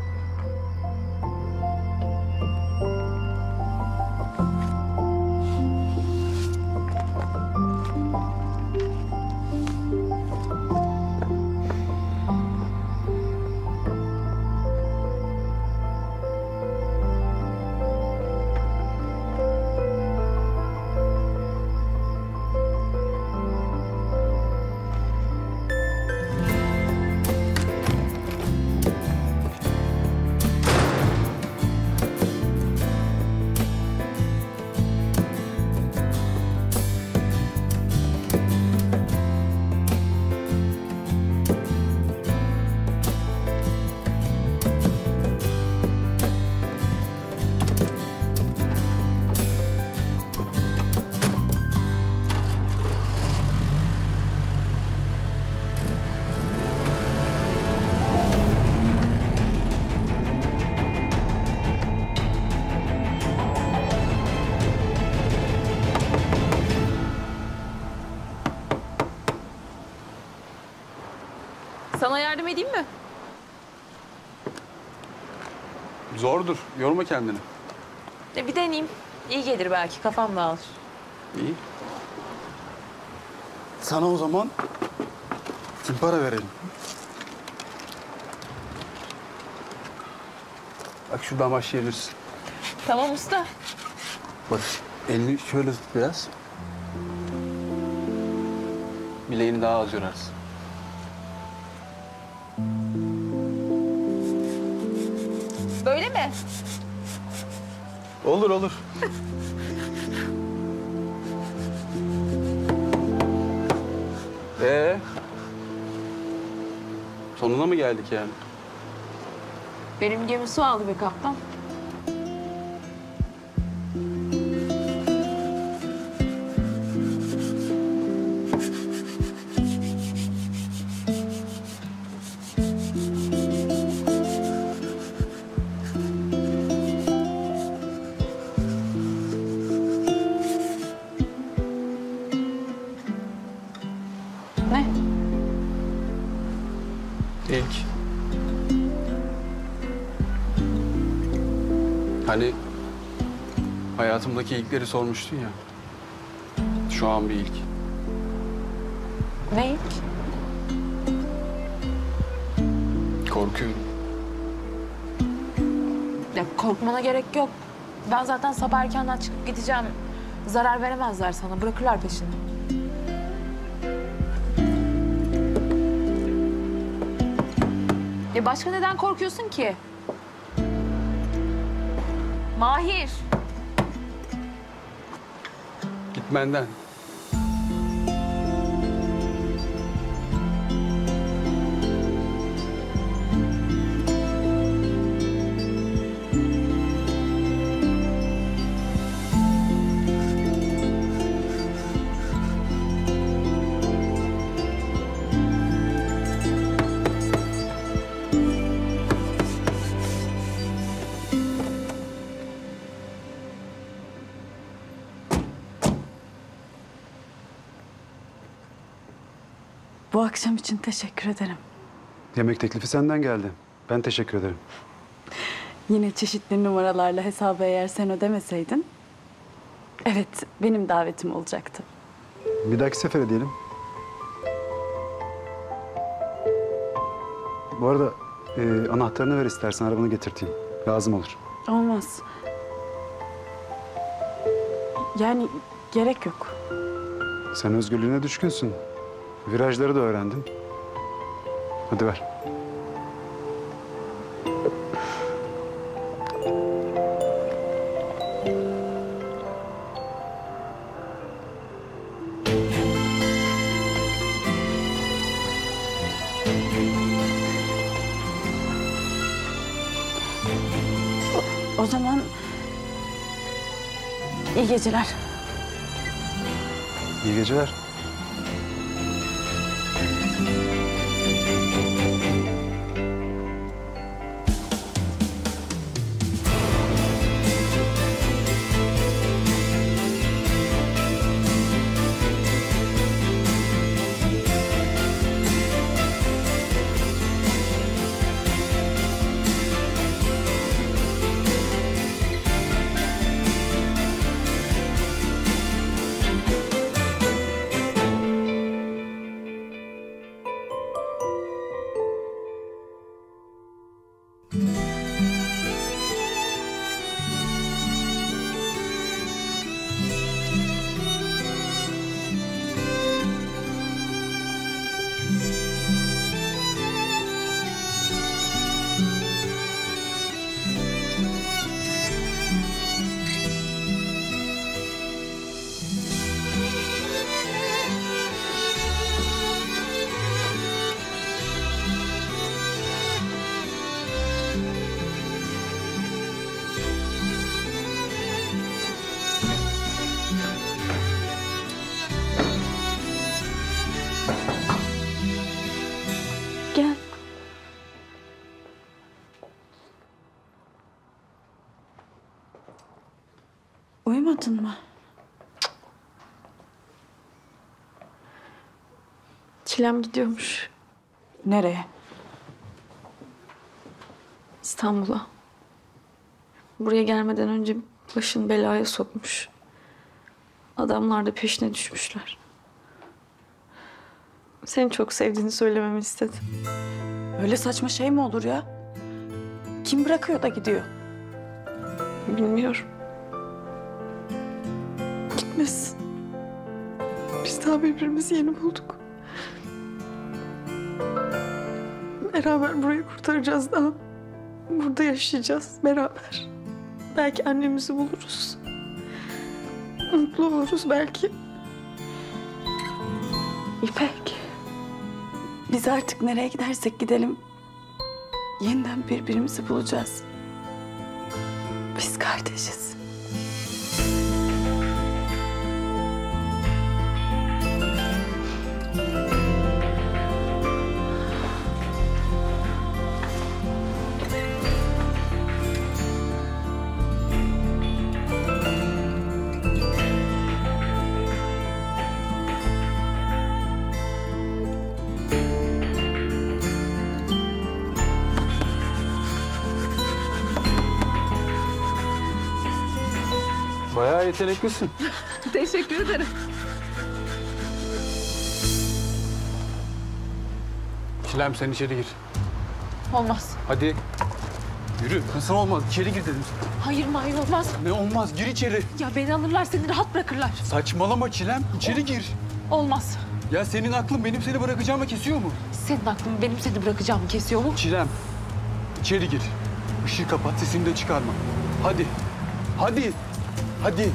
Sana yardım edeyim mi? Zordur. Yorma kendini. E, bir deneyeyim. İyi gelir belki. Kafam dağılır. İyi. Sana o zaman para verelim. Bak şuradan başlayabilirsin. Tamam usta. Bak elini şöyle tut biraz. Bileğini daha az yorarsın. Böyle mi? Olur olur. Ee? Sonuna mı geldik yani? Benim gemi su aldı be kaptan. Ne? İlk. Hani hayatımdaki ilkleri sormuştun ya. Şu an bir ilk. Ne ilk? Korkuyorum. Ya korkmana gerek yok. Ben zaten sabah erkenden çıkıp gideceğim. Zarar veremezler sana. Bırakırlar peşini. Ya başka neden korkuyorsun ki? Mahir. Gitmenden. Bu akşam için teşekkür ederim. Yemek teklifi senden geldi. Ben teşekkür ederim. Yine çeşitli numaralarla hesabı eğer sen ödemeseydin... evet, benim davetim olacaktı. Bir dahaki sefere diyelim. Bu arada e, anahtarını ver istersen, arabanı getirteyim. Lazım olur. Olmaz. Yani gerek yok. Sen özgürlüğüne düşkünsün. Virajları da öğrendin. Hadi ver. O, o zaman iyi geceler. İyi geceler. Gel. Uyumadın mı? Çilem gidiyormuş. Nereye? İstanbul'a. Buraya gelmeden önce başını belaya sokmuş. Adamlar da peşine düşmüşler. Seni çok sevdiğini söylememi istedi. Öyle saçma şey mi olur ya? Kim bırakıyor da gidiyor? Bilmiyorum. Gitmesin. Biz daha birbirimizi yeni bulduk. Beraber burayı kurtaracağız daha. Burada yaşayacağız beraber. Belki annemizi buluruz. Mutlu oluruz belki. İpek. Biz artık nereye gidersek gidelim yeniden birbirimizi bulacağız. Biz kardeşiz. Bayağı yeteneklisin. Teşekkür ederim. Çilem sen içeri gir. Olmaz. Hadi. Yürü. Nasıl olmaz? İçeri gir dedim sana. Hayır Mahir olmaz. Ne olmaz? Gir içeri. Ya beni alırlar seni rahat bırakırlar. Saçmalama Çilem. İçeri gir. Olmaz. Ya senin aklın benim seni bırakacağımı kesiyor mu? Senin aklın benim seni bırakacağımı kesiyor mu? Çilem. İçeri gir. Işığı kapat, sesini de çıkarma. Hadi. Hadi. Hadi.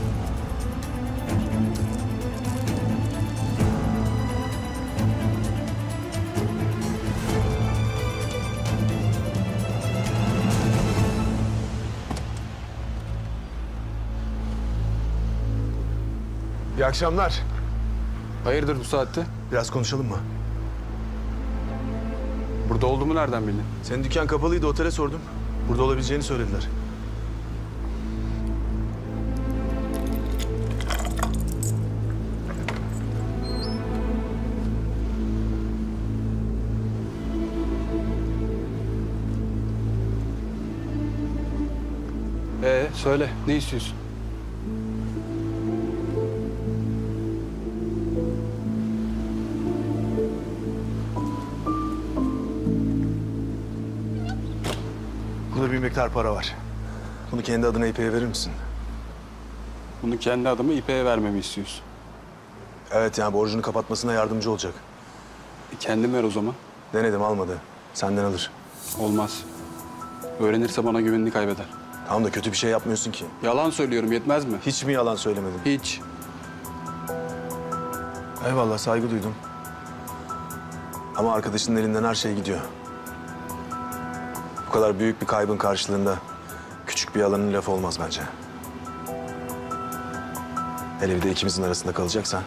İyi akşamlar. Hayırdır bu saatte? Biraz konuşalım mı? Burada olduğumu nereden bildin? Senin dükkan kapalıydı, otele sordum. Burada olabileceğini söylediler. Ee, söyle. Ne istiyorsun? Burada bir miktar para var. Bunu kendi adına İpek'e verir misin? Bunu kendi adıma İpek'e vermemi istiyorsun. Evet, yani borcunu kapatmasına yardımcı olacak. E, kendin ver o zaman. Denedim, almadı. Senden alır. Olmaz. Öğrenirse bana güvenini kaybeder. Tamam da kötü bir şey yapmıyorsun ki. Yalan söylüyorum, yetmez mi? Hiç mi yalan söylemedin? Hiç. Eyvallah, saygı duydum. Ama arkadaşının elinden her şey gidiyor. Bu kadar büyük bir kaybın karşılığında küçük bir yalanın lafı olmaz bence. Hele bir de ikimizin arasında kalacaksa.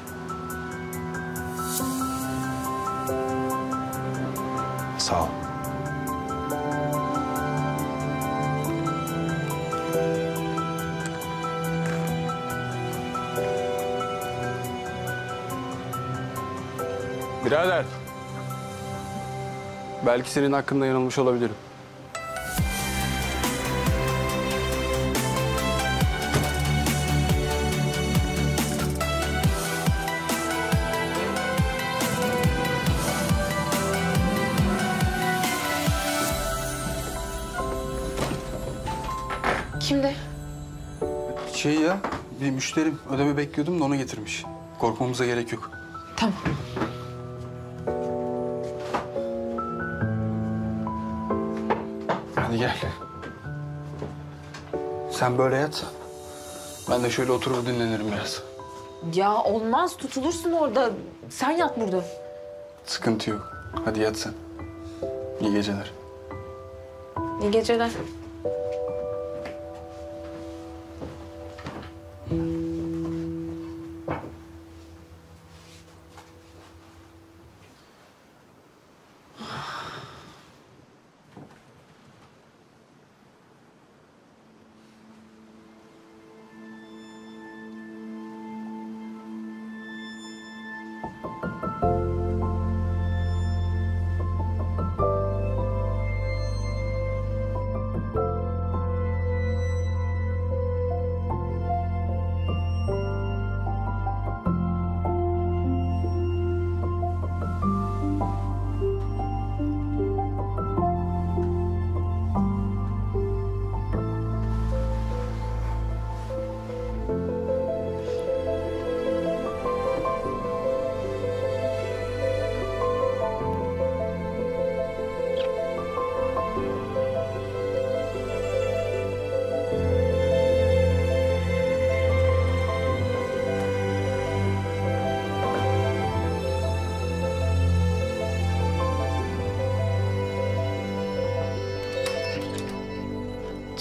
Sağ ol. Birader. Belki senin hakkında yanılmış olabilirim. Kimdi? Şey ya, bir müşterim. Ödeme bekliyordum da onu getirmiş. Korkmamıza gerek yok. Tamam. Hadi gel. Sen böyle yat. Ben de şöyle oturur dinlenirim biraz. Ya olmaz, tutulursun orada. Sen yat burada. Sıkıntı yok. Hadi yat sen. İyi geceler. İyi geceler.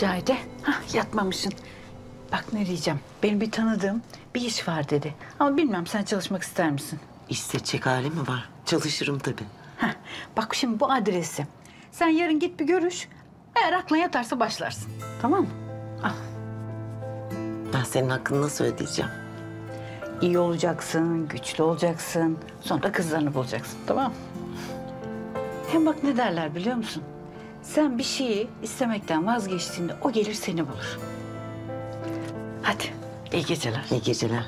Cahide, hah, yatmamışsın. Bak ne diyeceğim. Benim bir tanıdığım bir iş var dedi. Ama bilmem sen çalışmak ister misin? İş seçecek hali mi var? Çalışırım tabii. Heh, bak şimdi bu adresi. Sen yarın git bir görüş. Eğer aklına yatarsa başlarsın. Tamam mı? Al. Ben senin hakkını nasıl ödeyeceğim? İyi olacaksın, güçlü olacaksın. Sonra kızlarını bulacaksın. Tamam mı? Hem bak ne derler biliyor musun? Sen bir şeyi istemekten vazgeçtiğinde o gelir seni bulur. Hadi iyi geceler. İyi geceler.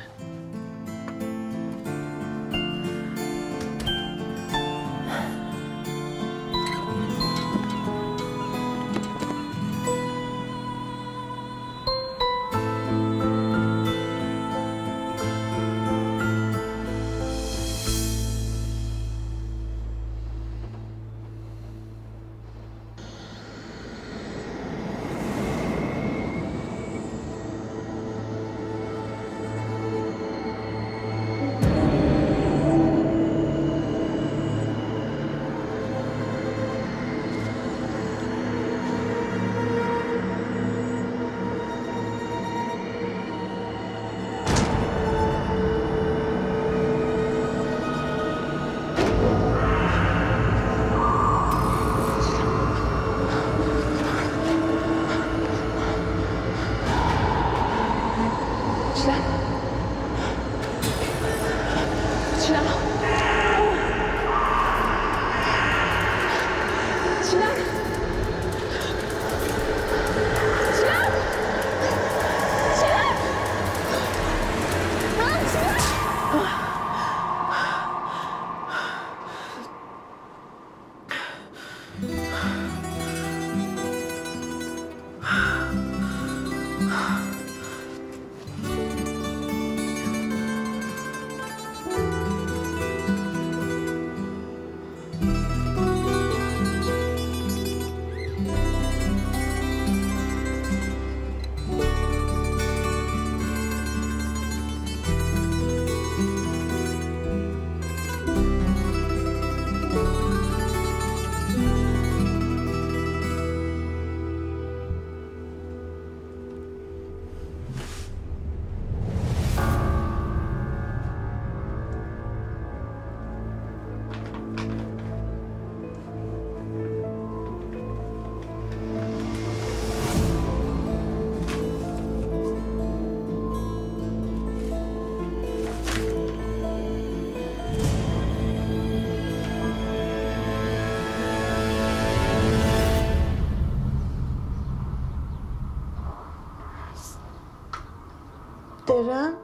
Deren.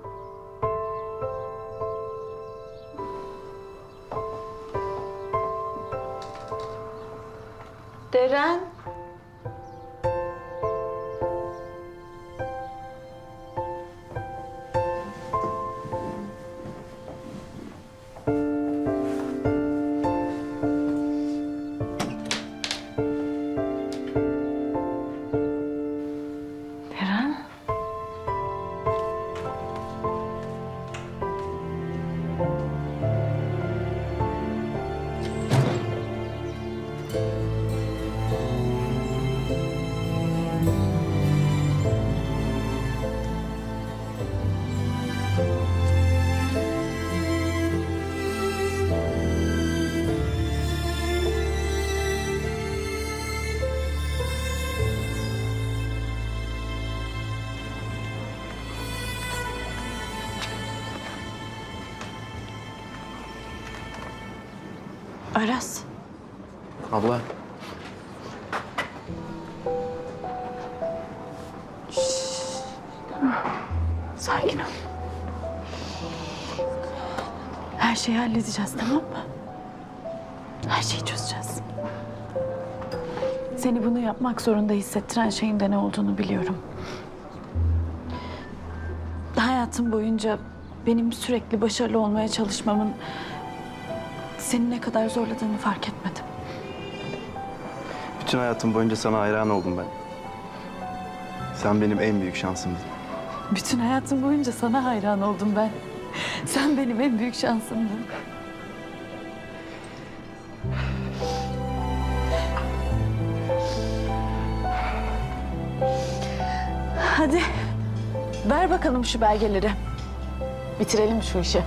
Deren. Deren. Aras. Abla. Sakin ol. Her şeyi halledeceğiz, tamam mı? Her şeyi çözeceğiz. Seni bunu yapmak zorunda hissettiren şeyin de ne olduğunu biliyorum. Hayatım boyunca benim sürekli başarılı olmaya çalışmamın seni ne kadar zorladığını fark etmedim. Bütün hayatım boyunca sana hayran oldum ben. Sen benim en büyük şansımdın. Bütün hayatım boyunca sana hayran oldum ben. Sen benim en büyük şansımdın. Hadi ver bakalım şu belgeleri. Bitirelim şu işi.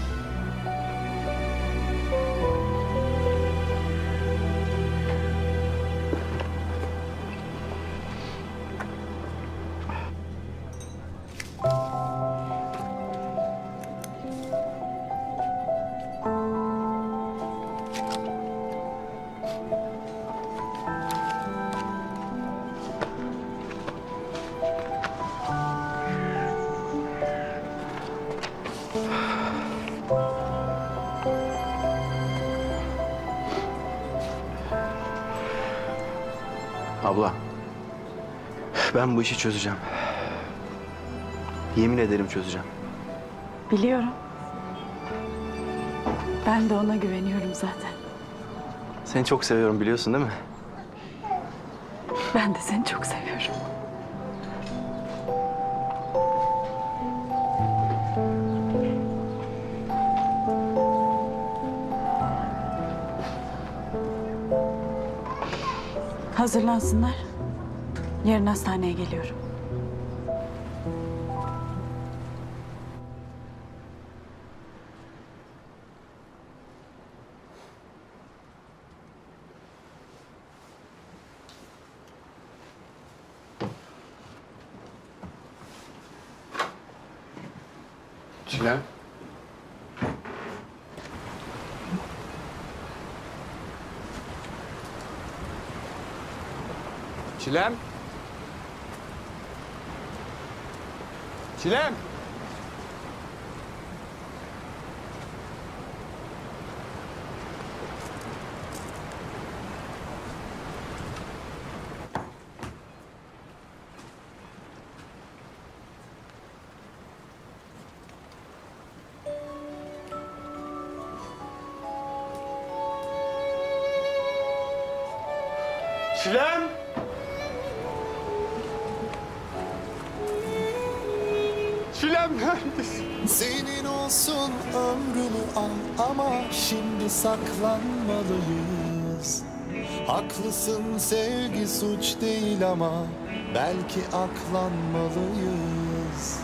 Abla, ben bu işi çözeceğim. Yemin ederim çözeceğim. Biliyorum. Ben de ona güveniyorum zaten. Seni çok seviyorum biliyorsun değil mi? Ben de seni çok seviyorum. Hazırlansınlar. Yarın hastaneye geliyorum. Çilem. Çilem. Çilem. Çilem. Çilem neredesin? Senin olsun ömrümü al ama şimdi saklanmalıyız. Haklısın, sevgi suç değil ama belki aklanmalıyız.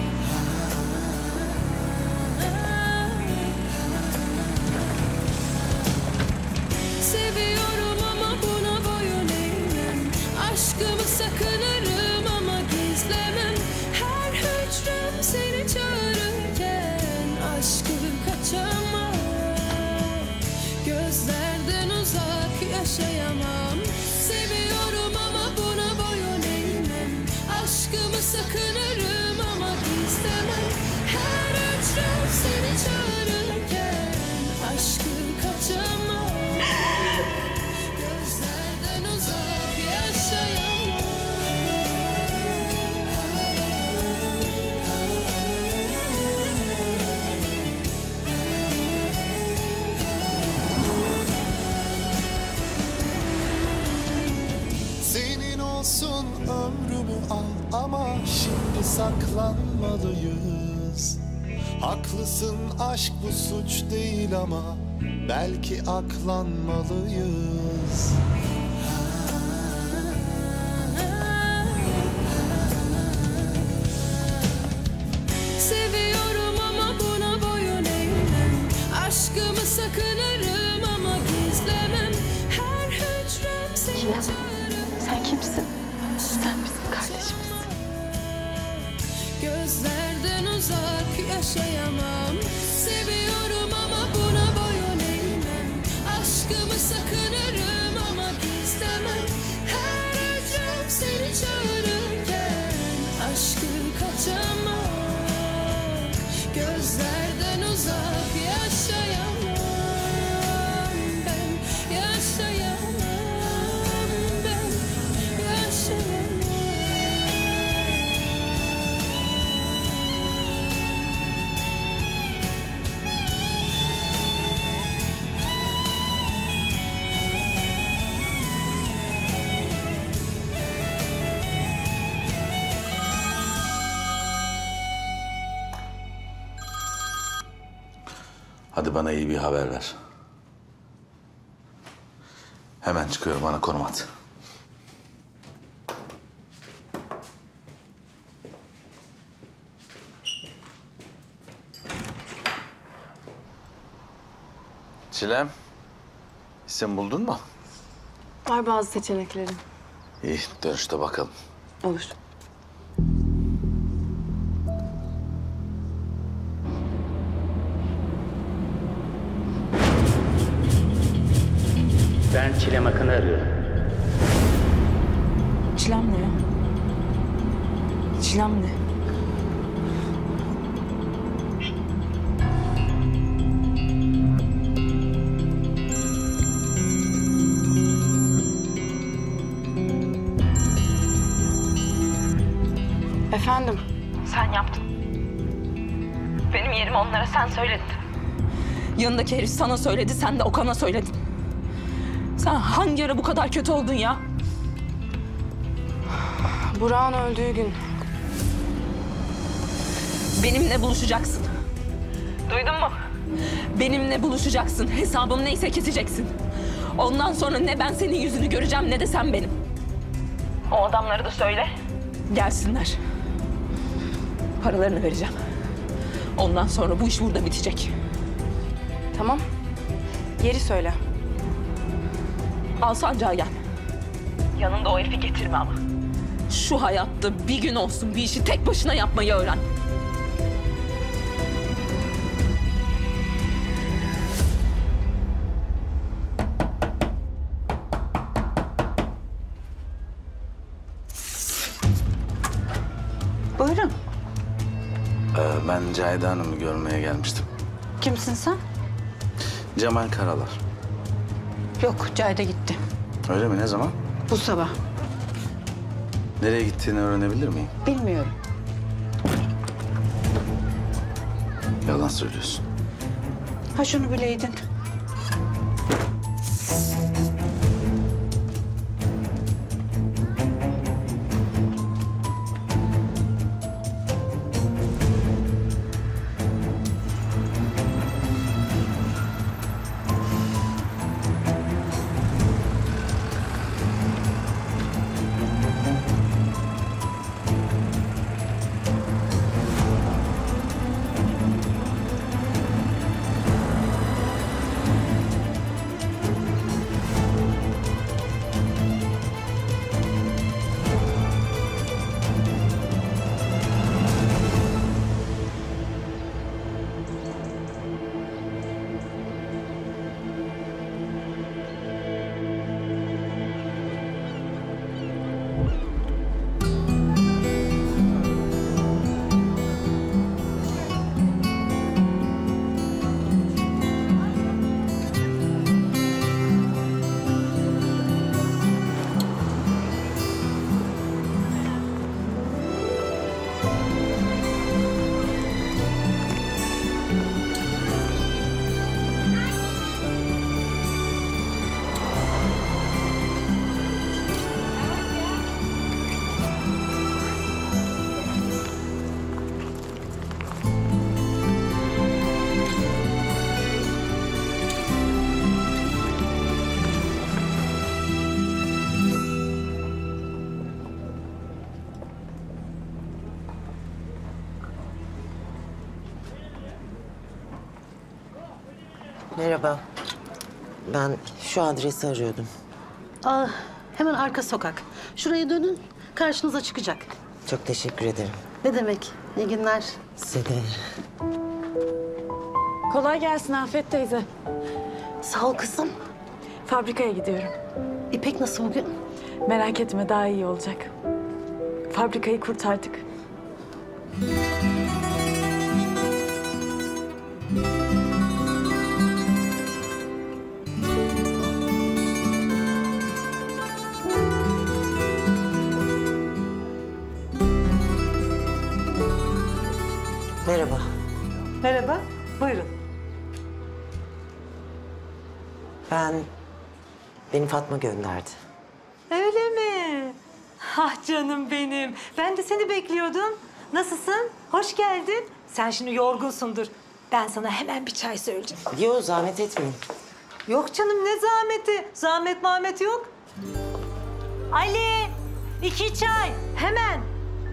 Seviyorum ama buna boyun eğmem. Aşkımı sakınırım ama gizlemem. Her hücrem seni çağırırken aşkı kaçamam. Gözlerden uzak yaşayamam. Seviyorum ama buna boyun eğmem. Aşkımı sakınırım ama gizlemem. Her hücrem seni çağırırken aşkı kaçamam. Gözlerden uzak yaşayamam. Senin olsun ömrümü al ama şimdi saklanmalıyız. Haklısın, aşk bu suç değil ama belki aklanmalıyız. Seviyorum ama buna boyun eğmem. Aşkımı sakınırım ama gizlemem. Her hücrem seni çağırırken. Sen kimsin? Sen bizim kardeşimizsin. Gözlerden uzak yaşayamam. Seviyorum ama buna boyun eğmem. Aşkımı sakınırım ama gizlemem. Her hücrem seni çağırırken aşkı kaçamam. Gözlerden uzak yaşayamam. Ben yaşayamam. Ben yaşayamam. Hadi bana iyi bir haber ver. Hemen çıkıyorum, bana konum at. Çilem, isim buldun mu? Var bazı seçeneklerim. İyi, dönüşte bakalım. Olur. Ben Çilem Akın'ı arıyorum. Çilem ne ya? Çilem ne? Efendim? Sen yaptın. Benim yerimi onlara sen söyledin. Yanındaki herif sana söyledi, sen de Okan'a söyledin. Sen hangi ara bu kadar kötü oldun ya? Burak'ın öldüğü gün. Benimle buluşacaksın. Duydun mu? Benimle buluşacaksın. Hesabım neyse keseceksin. Ondan sonra ne ben senin yüzünü göreceğim ne de sen benim. O adamları da söyle. Gelsinler. Paralarını vereceğim. Ondan sonra bu iş burada bitecek. Tamam. Yeri söyle. Alsancak'a gel. Yanında o herifi getirme ama. Şu hayatta bir gün olsun bir işi tek başına yapmayı öğren. Buyurun. Ee, ben Cahide Hanım'ı görmeye gelmiştim. Kimsin sen? Cemal Karalar. Yok, Cahide gitti. Öyle mi? Ne zaman? Bu sabah. Nereye gittiğini öğrenebilir miyim? Bilmiyorum. Yalan söylüyorsun. Ha şunu bileydin. Merhaba. Ben şu adresi arıyordum. Aa, hemen arka sokak. Şuraya dönün, karşınıza çıkacak. Çok teşekkür ederim. Ne demek? İyi günler. Size de. Kolay gelsin Afet teyze. Sağ ol kızım. Fabrikaya gidiyorum. İpek nasıl bugün? Merak etme, daha iyi olacak. Fabrikayı kurtardık. Merhaba. Merhaba, buyurun. Ben... Beni Fatma gönderdi. Öyle mi? Ah canım benim. Ben de seni bekliyordum. Nasılsın? Hoş geldin. Sen şimdi yorgunsundur. Ben sana hemen bir çay söyleyeceğim. Yok, zahmet etmeyin. Yok canım, ne zahmeti? Zahmet mahmet yok. Ali, iki çay. Hemen.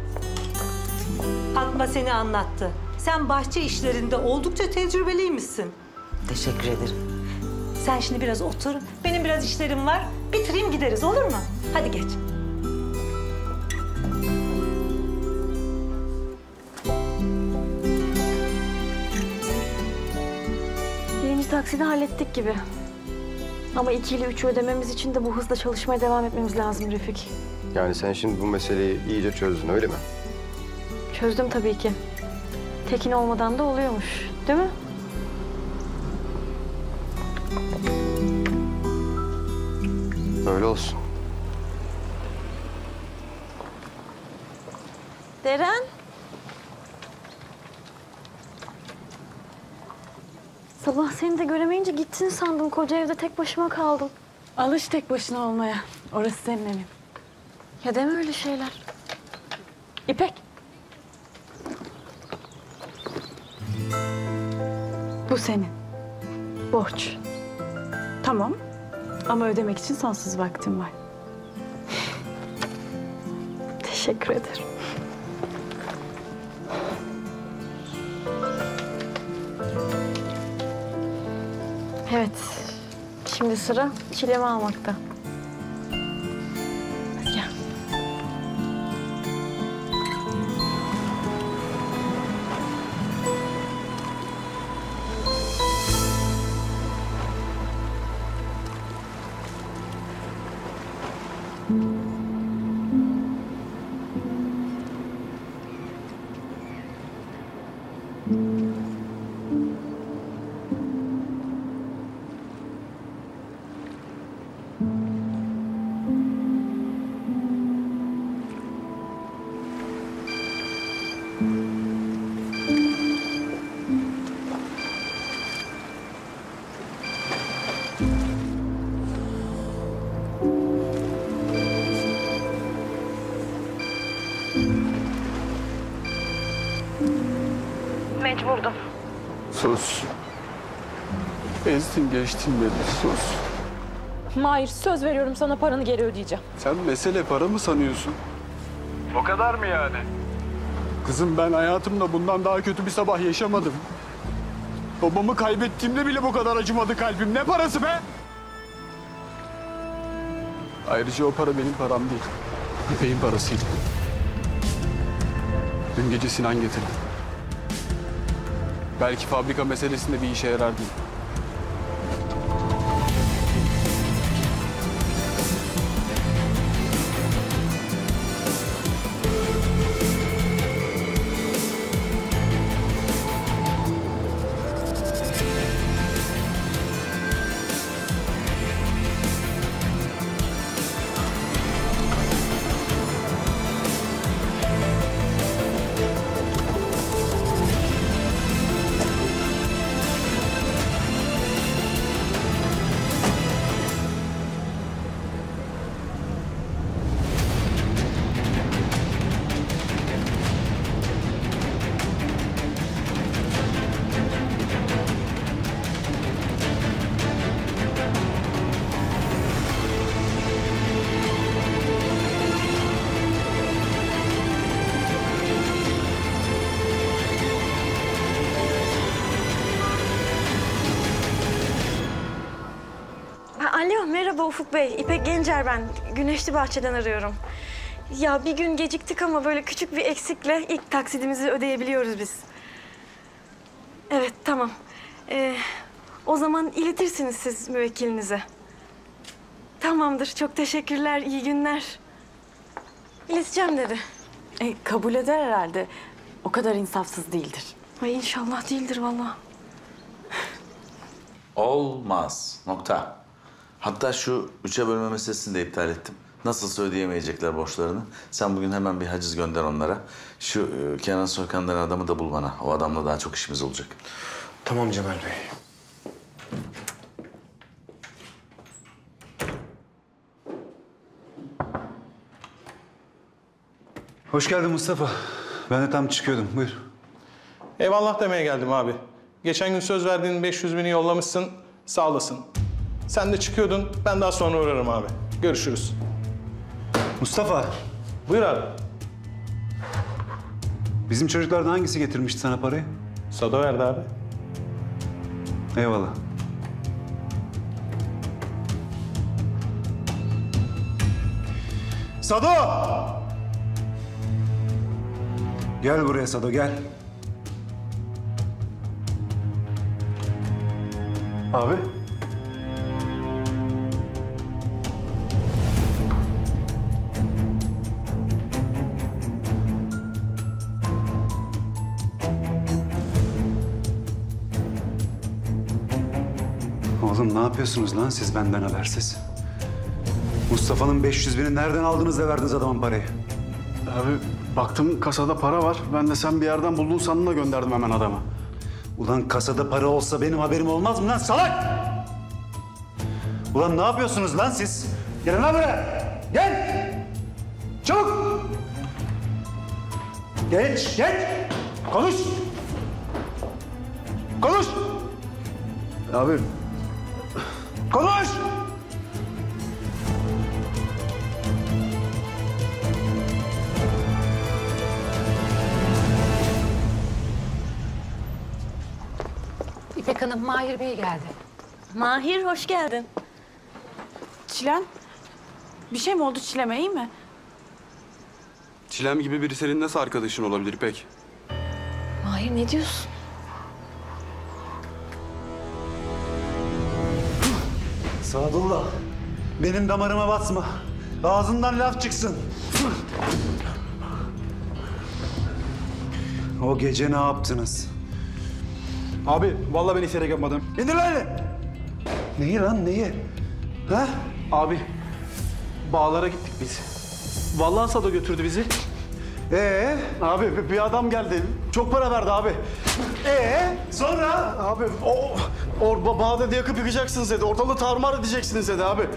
Fatma seni anlattı. Sen bahçe işlerinde oldukça tecrübeliymişsin. Teşekkür ederim. Sen şimdi biraz otur. Benim biraz işlerim var. Bitireyim gideriz, olur mu? Hadi geç. Birinci taksidi hallettik gibi. Ama iki ile üçü ödememiz için de bu hızla çalışmaya devam etmemiz lazım Refik. Yani sen şimdi bu meseleyi iyice çözdün öyle mi? Çözdüm tabii ki. Tekin olmadan da oluyormuş, değil mi? Öyle olsun. Deren. Sabah seni de göremeyince gittin sandım. Koca evde tek başıma kaldım. Alış tek başına olmaya. Orası senin evin. Ya deme öyle şeyler. İpek. Bu senin. Borç. Tamam. Ama ödemek için sonsuz vaktin var. Teşekkür ederim. Evet. Şimdi sıra çilemi almakta. Hadi gel. Mecburdum. Sus. Ezdin geçtin beni, sus. Mahir, söz veriyorum sana, paranı geri ödeyeceğim. Sen mesele para mı sanıyorsun? O kadar mı yani? Kızım ben hayatımda bundan daha kötü bir sabah yaşamadım. Babamı kaybettiğimde bile bu kadar acımadı kalbim. Ne parası be? Ayrıca o para benim param değil. İpek'in parasıydı. Dün gece Sinan getirdi. Belki fabrika meselesinde bir işe yarar değil. Alo, merhaba Ufuk Bey. İpek Gencer ben. Güneşli Bahçe'den arıyorum. Ya bir gün geciktik ama böyle küçük bir eksikle ilk taksidimizi ödeyebiliyoruz biz. Evet, tamam. Ee, o zaman iletirsiniz siz müvekkilinize. Tamamdır, çok teşekkürler, iyi günler. İleteceğim dedi. E, kabul eder herhalde. O kadar insafsız değildir. Ay inşallah değildir vallahi. Olmaz. Nokta. Hatta şu üçe bölme meselesini de iptal ettim. Nasılsa ödeyemeyecekler borçlarını. Sen bugün hemen bir haciz gönder onlara. Şu e, Kenan Soykan denen adamı da bul bana. O adamla daha çok işimiz olacak. Tamam Cemal Bey. Hoş geldin Mustafa. Ben de tam çıkıyordum. Buyur. Eyvallah demeye geldim abi. Geçen gün söz verdiğin beş yüz bini yollamışsın. Sağ olasın. Sen de çıkıyordun. Ben daha sonra uğrarım abi. Görüşürüz. Mustafa. Buyur abi. Bizim çocuklardan hangisi getirmişti sana parayı? Sado verdi abi. Eyvallah. Sado! Gel buraya Sado, gel. Abi. Oğlum ne yapıyorsunuz lan siz benden habersiz? Mustafa'nın beş yüz bini nereden aldınız da verdiniz adamın parayı? Abi baktım kasada para var. Ben de sen bir yerden buldun sandın da gönderdim hemen adama. Ulan kasada para olsa benim haberim olmaz mı lan salak? Ulan ne yapıyorsunuz lan siz? Gelin lan buraya. Gel. Çabuk. Geç, geç. Konuş. Konuş. Abi. Konuş. İpek Hanım, Mahir Bey geldi. Mahir hoş geldin. Çilem, bir şey mi oldu Çilem'e, iyi mi? Çilem gibi biri senin nasıl arkadaşın olabilir İpek? Mahir ne diyorsun? Sadullah, benim damarıma basma. Ağzından laf çıksın. O gece ne yaptınız? Abi vallahi ben isteyerek yapmadım. İndir lan elini. Neyi lan neyi? Ha? Abi bağlara gittik biz. Vallahi Sado götürdü bizi. Ee? Abi bir- bir adam geldi. Çok para verdi abi. Ee? Sonra? Abi o or ba- bağ dedi yakıp yıkacaksınız dedi. Ortalığı tarumar edeceksiniz dedi abi.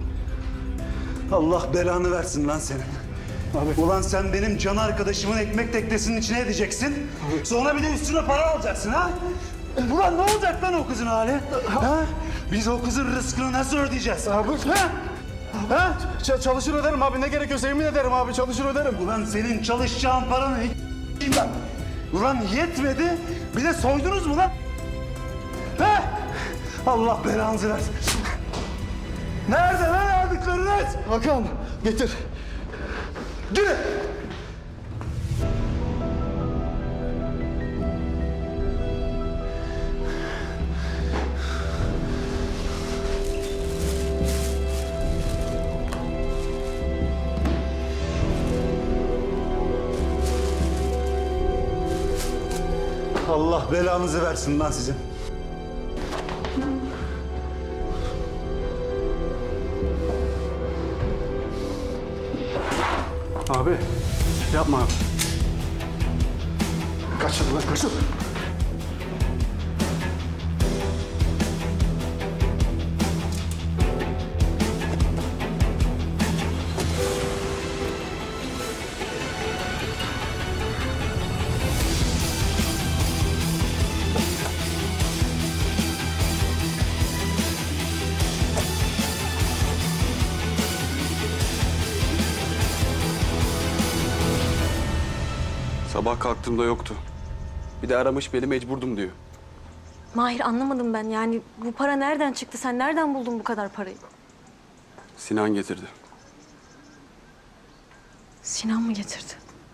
Allah belanı versin lan senin. Abi. Ulan sen benim can arkadaşımın ekmek teknesinin içine edeceksin. Abi. Sonra bir de üstüne para alacaksın ha? Ulan ne olacak lan o kızın hali? Ha? Biz o kızın rızkını nasıl ödeyeceğiz? Abi. Ha? Ha? Ç- çalışır öderim abi. Ne gerekiyorsa yemin ederim abi. Çalışır öderim. Ulan senin çalışacağın paranın hiç ben. Ulan yetmedi. Bir de soydunuz mu lan? Ha? Allah belanızı versin. Nerede lan aldıklarınız? Hakan getir. Gidin. Allah belanızı versin lan sizin. Abi yapma abi. Kaçın lan kaçın. Sabah kalktığımda yoktu. Bir de aramış beni mecburdum diyor. Mahir anlamadım ben yani bu para nereden çıktı? Sen nereden buldun bu kadar parayı? Sinan getirdi. Sinan mı getirdi?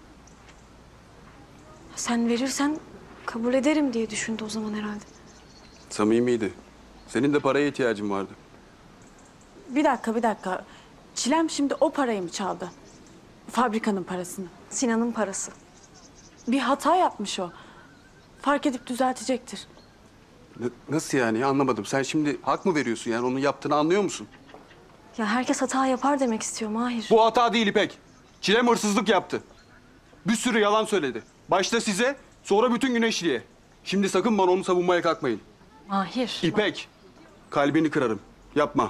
Sen verirsen kabul ederim diye düşündü o zaman herhalde. Samimiydi. Senin de paraya ihtiyacın vardı. Bir dakika, bir dakika. Çilem şimdi o parayı mı çaldı? Fabrikanın parasını. Sinan'ın parası. Bir hata yapmış o. Fark edip düzeltecektir. N- nasıl yani? Anlamadım. Sen şimdi hak mı veriyorsun yani? Onun yaptığını anlıyor musun? Ya herkes hata yapar demek istiyor Mahir. Bu hata değil İpek. Çilem hırsızlık yaptı. Bir sürü yalan söyledi. Başta size, sonra bütün Güneşli'ye. Şimdi sakın bana onu savunmaya kalkmayın. Mahir. İpek, kalbini kırarım. Yapma.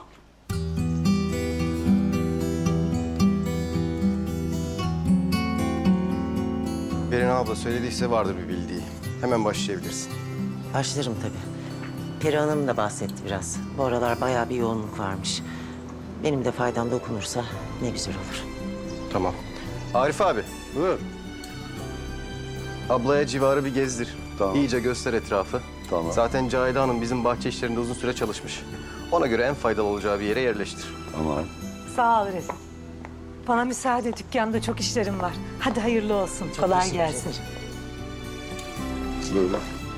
Beren abla söylediyse vardır bir bildiği. Hemen başlayabilirsin. Başlarım tabii. Peri Hanım da bahsetti biraz. Bu aralar bayağı bir yoğunluk varmış. Benim de faydam dokunursa ne güzel olur. Tamam. Arif abi. Buyur. Ablaya civarı bir gezdir. Tamam. İyice göster etrafı. Tamam. Zaten Cahide Hanım bizim bahçe işlerinde uzun süre çalışmış. Ona göre en faydalı olacağı bir yere yerleştir. Tamam. Sağ ol Resul. bana müsaade. Dükkanda çok işlerim var. Hadi hayırlı olsun. Kolay gelsin. Böyle.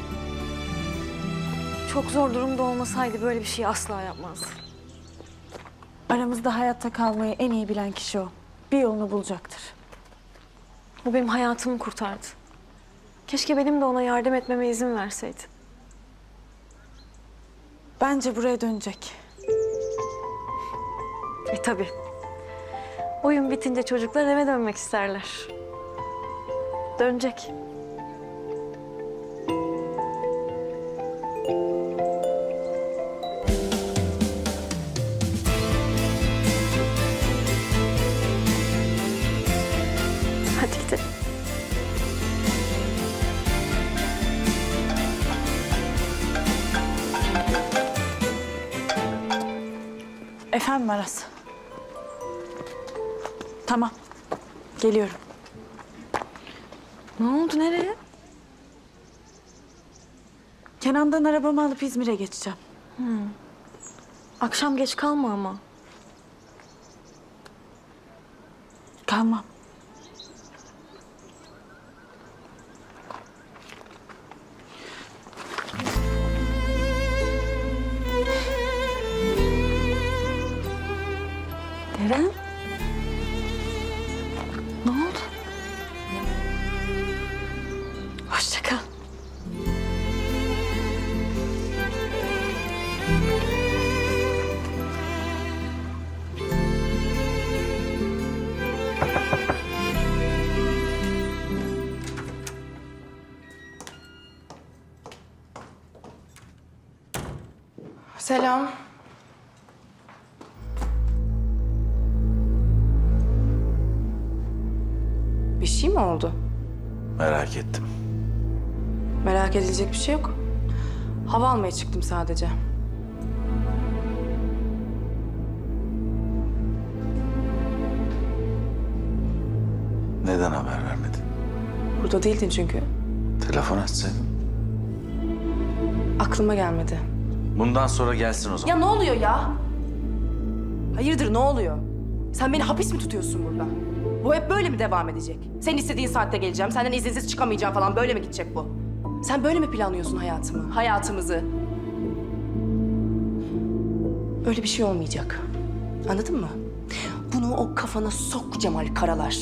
Çok zor durumda olmasaydı böyle bir şey asla yapmazdı. Aramızda hayatta kalmayı en iyi bilen kişi o. Bir yolunu bulacaktır. O benim hayatımı kurtardı. Keşke benim de ona yardım etmeme izin verseydi. Bence buraya dönecek. E tabii. Oyun bitince çocuklar eve dönmek isterler. Dönecek. Hadi gidelim. Efendim Aras. Tamam. Geliyorum. Ne oldu, nereye? Kenan'dan arabamı alıp İzmir'e geçeceğim. Hmm. Akşam geç kalma ama. Kalmam. Eren? Ne oldu? Hoşça kal. Selam. Bir şey mi oldu? Merak ettim. Merak edilecek bir şey yok. Hava almaya çıktım sadece. Neden haber vermedin? Burada değildin çünkü. Telefon açsaydın. Aklıma gelmedi. Bundan sonra gelsin o zaman. Ya ne oluyor ya? Hayırdır ne oluyor? Sen beni hapis mi tutuyorsun burada? Bu hep böyle mi devam edecek? Sen istediğin saatte geleceğim, senden izinsiz çıkamayacağım falan böyle mi gidecek bu? Sen böyle mi planlıyorsun hayatımı, hayatımızı? Öyle bir şey olmayacak. Anladın mı? Bunu o kafana sok Cemal Karalar.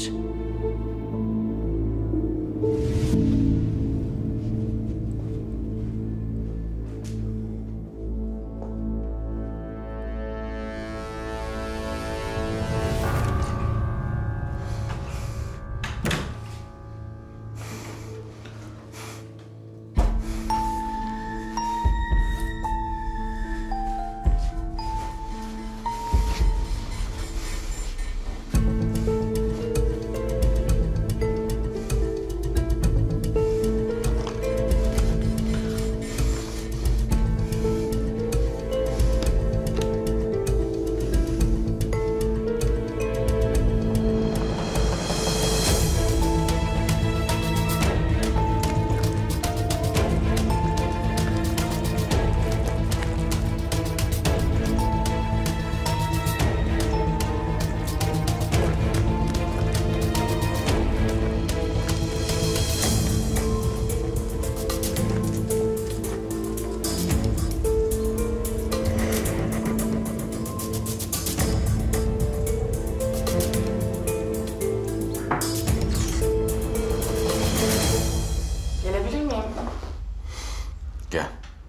Gel.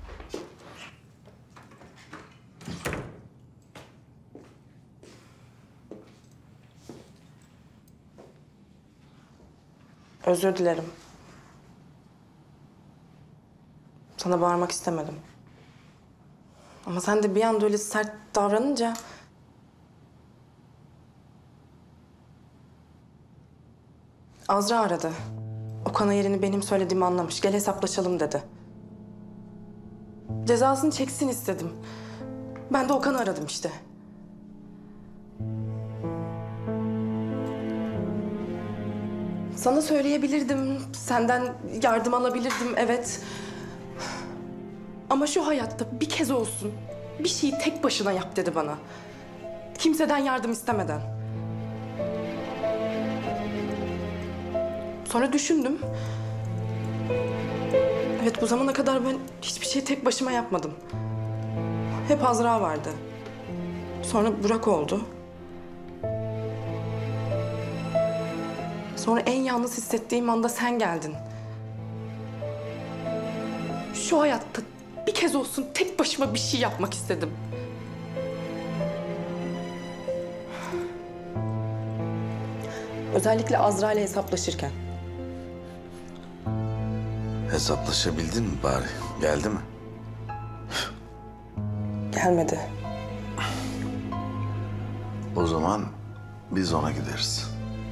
Özür dilerim. Sana bağırmak istemedim. Ama sen de bir anda öyle sert davranınca... Azra aradı. Okan'a yerini benim söylediğimi anlamış. Gel hesaplaşalım dedi. Cezasını çeksin istedim. Ben de Okan'ı aradım işte. Sana söyleyebilirdim, senden yardım alabilirdim, evet. Ama şu hayatta bir kez olsun bir şeyi tek başına yap dedi bana. Kimseden yardım istemeden. Sonra düşündüm. Evet, bu zamana kadar ben hiçbir şeyi tek başıma yapmadım. Hep Azra vardı. Sonra Burak oldu. Sonra en yalnız hissettiğim anda sen geldin. Şu hayatta bir kez olsun tek başıma bir şey yapmak istedim. Özellikle Azra ile hesaplaşırken. Hesaplaşabildin mi bari? Geldi mi? Gelmedi. O zaman biz ona gideriz.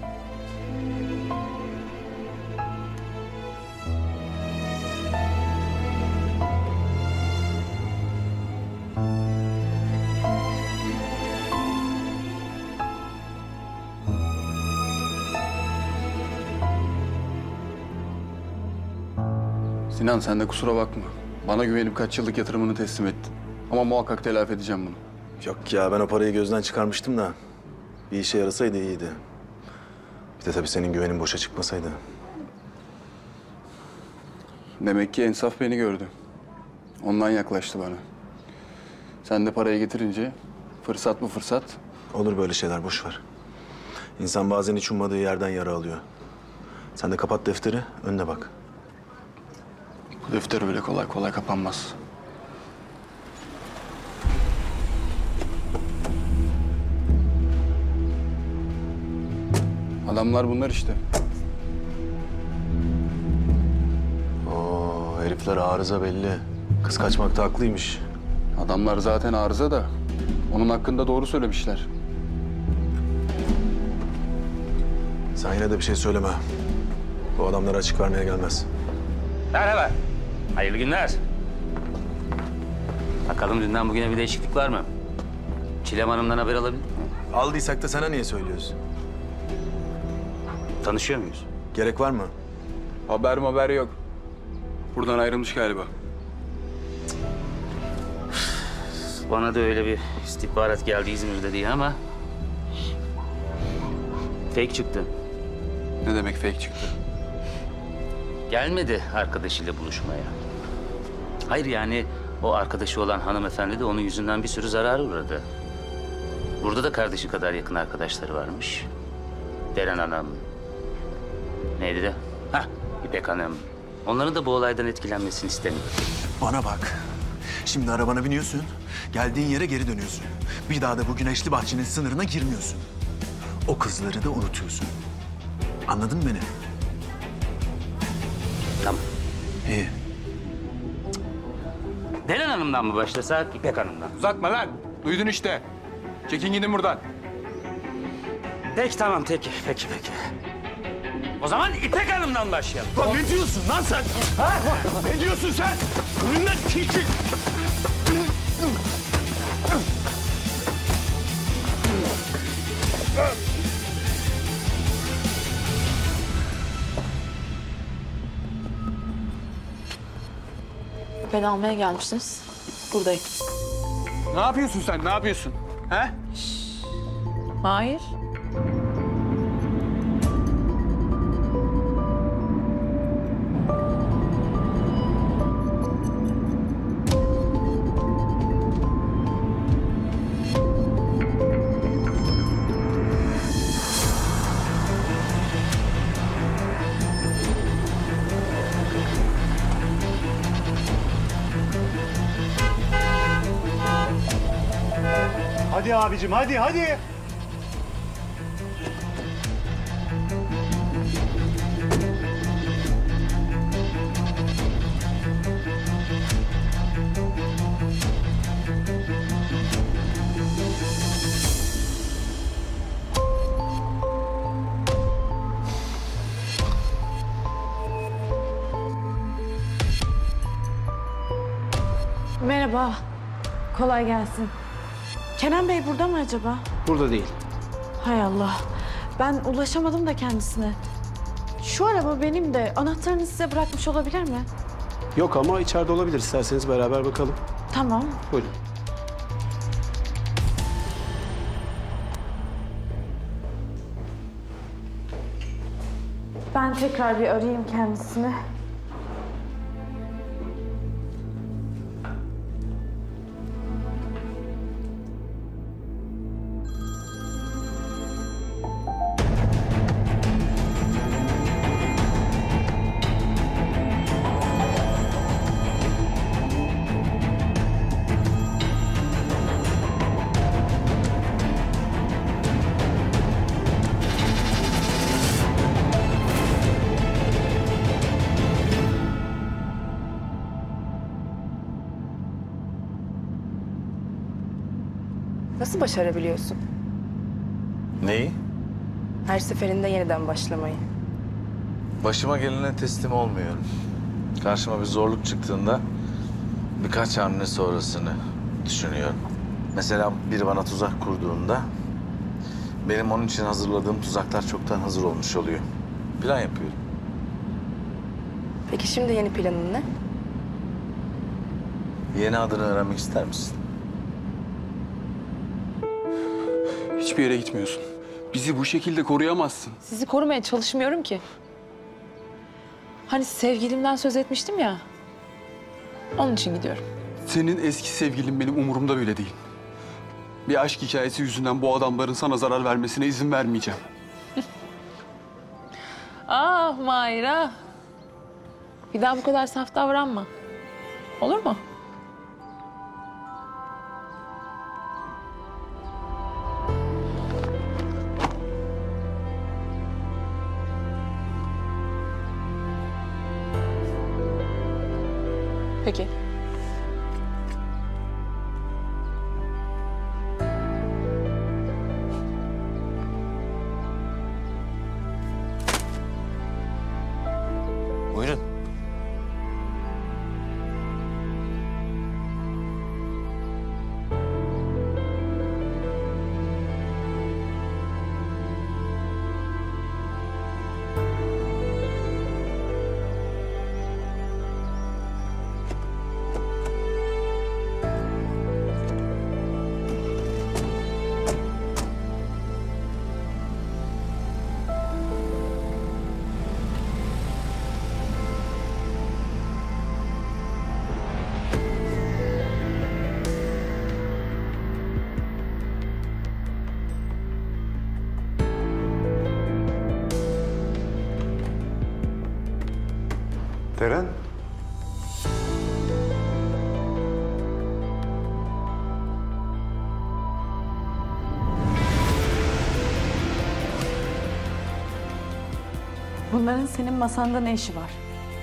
Sinan sen de kusura bakma. Bana güvenip kaç yıllık yatırımını teslim ettin. Ama muhakkak telafi edeceğim bunu. Yok ya ben o parayı gözden çıkarmıştım da bir işe yarasaydı iyiydi. Bir de tabii senin güvenin boşa çıkmasaydı. Demek ki Ensaf beni gördü. Ondan yaklaştı bana. Sen de parayı getirince fırsat mı fırsat? Olur böyle şeyler, boş ver. İnsan bazen hiç ummadığı yerden yara alıyor. Sen de kapat defteri, önüne bak. Bu defter öyle kolay kolay kapanmaz. Adamlar bunlar işte. Oo, herifler arıza belli. Kız kaçmakta haklıymış. Adamlar zaten arıza da onun hakkında doğru söylemişler. Sen yine de bir şey söyleme. Bu adamlara açık vermeye gelmez. Merhaba. Hayırlı günler. Bakalım dünden bugüne bir değişiklik var mı? Çilem Hanım'dan haber alabildin mi? Aldıysak da sana niye söylüyoruz? Tanışıyor muyuz? Gerek var mı? Haber haber yok. Buradan ayrılmış galiba. Bana da öyle bir istihbarat geldi İzmir'de diye ama... fake çıktı. Ne demek fake çıktı? Gelmedi arkadaşıyla buluşmaya. Hayır yani o arkadaşı olan hanımefendi de onun yüzünden bir sürü zarar uğradı. Burada da kardeşi kadar yakın arkadaşları varmış. Deren Hanım. Neydi de? Hah, İpek Hanım. Onların da bu olaydan etkilenmesini istemiyorum. Bana bak. Şimdi arabana biniyorsun, geldiğin yere geri dönüyorsun. Bir daha da bu güneşli bahçenin sınırına girmiyorsun. O kızları da unutuyorsun. Anladın mı beni? Tamam. İyi. Deren Hanım'dan mı başlasak, İpek Hanım'dan? Uzatma lan. Duydun işte. Çekin gidin buradan. Peki tamam, peki, peki, peki. O zaman İpek Hanım'dan başlayalım. Lan ne diyorsun lan sen? Ha? Ne diyorsun sen? Önünden tilki. Beni almaya gelmişsiniz. Buradayım. Ne yapıyorsun sen? Ne yapıyorsun? He? Hayır. Hadi abicim, hadi, hadi. Merhaba. Kolay gelsin. Kenan Bey burada mı acaba? Burada değil. Hay Allah. Ben ulaşamadım da kendisine. Şu araba benim de. Anahtarını size bırakmış olabilir mi? Yok ama içeride olabilir. İsterseniz beraber bakalım. Tamam. Buyurun. Ben tekrar bir arayayım kendisini. Nasıl başarabiliyorsun? Neyi? Her seferinde yeniden başlamayı. Başıma gelene teslim olmuyorum. Karşıma bir zorluk çıktığında birkaç hamle sonrasını düşünüyorum. Mesela biri bana tuzak kurduğunda benim onun için hazırladığım tuzaklar çoktan hazır olmuş oluyor. Plan yapıyorum. Peki şimdi yeni planın ne? Yeni adını öğrenmek ister misin? Hiçbir yere gitmiyorsun. Bizi bu şekilde koruyamazsın. Sizi korumaya çalışmıyorum ki. Hani sevgilimden söz etmiştim ya. Onun için gidiyorum. Senin eski sevgilin benim umurumda bile değil. Bir aşk hikayesi yüzünden bu adamların sana zarar vermesine izin vermeyeceğim. Ah Mayra. Bir daha bu kadar saf davranma. Olur mu? Peki. Buyurun. Deren. Bunların senin masanda ne işi var?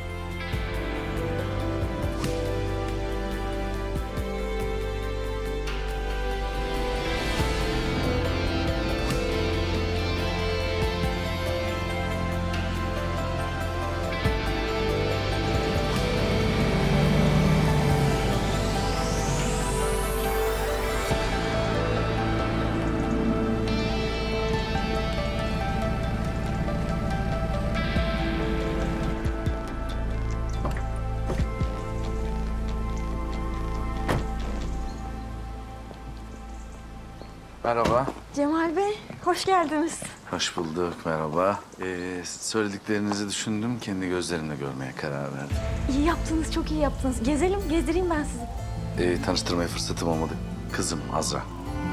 Merhaba. Cemal Bey, hoş geldiniz. Hoş bulduk, merhaba. Ee, söylediklerinizi düşündüm, kendi gözlerimle görmeye karar verdim. İyi yaptınız, çok iyi yaptınız. Gezelim, gezdireyim ben sizi. Ee, tanıştırmaya fırsatım olmadı. Kızım Azra.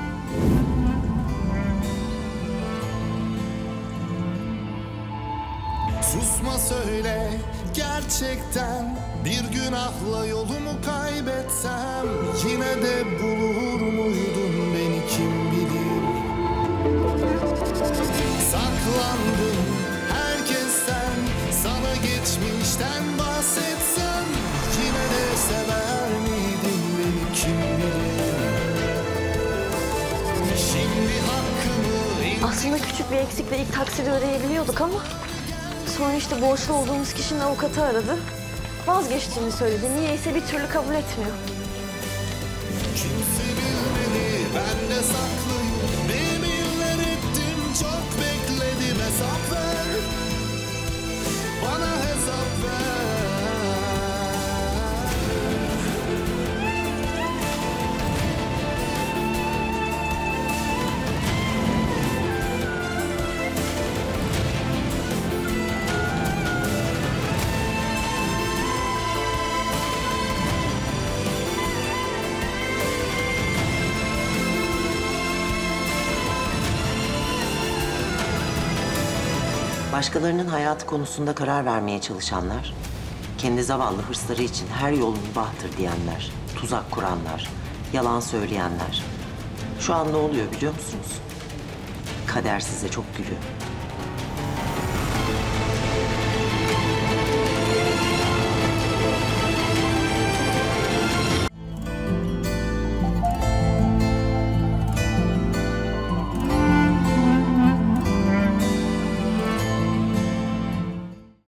Susma söyle gerçekten, bir günahla yolumu kaybetsem yine de bulur muydun beni kim bilir. Saklandım herkesten, sana geçmişten bahsetsem yine de sever miydin beni kim bilir. Şimdi hakkımı... Aslında küçük bir eksikle ilk taksidi ödeyebiliyorduk ama... Sonra işte borçlu olduğumuz kişinin avukatı aradı. Vazgeçtiğini söyledi. Niyeyse bir türlü kabul etmiyor. Kimse bilmedi, ben de saklıyım. Yeminler ettim, çok bekledim, hesap ver. Bana hesap ver. Başkalarının hayatı konusunda karar vermeye çalışanlar, kendi zavallı hırsları için her yol mübahtır diyenler, tuzak kuranlar, yalan söyleyenler. Şu an ne oluyor biliyor musunuz? Kader size çok gülüyor.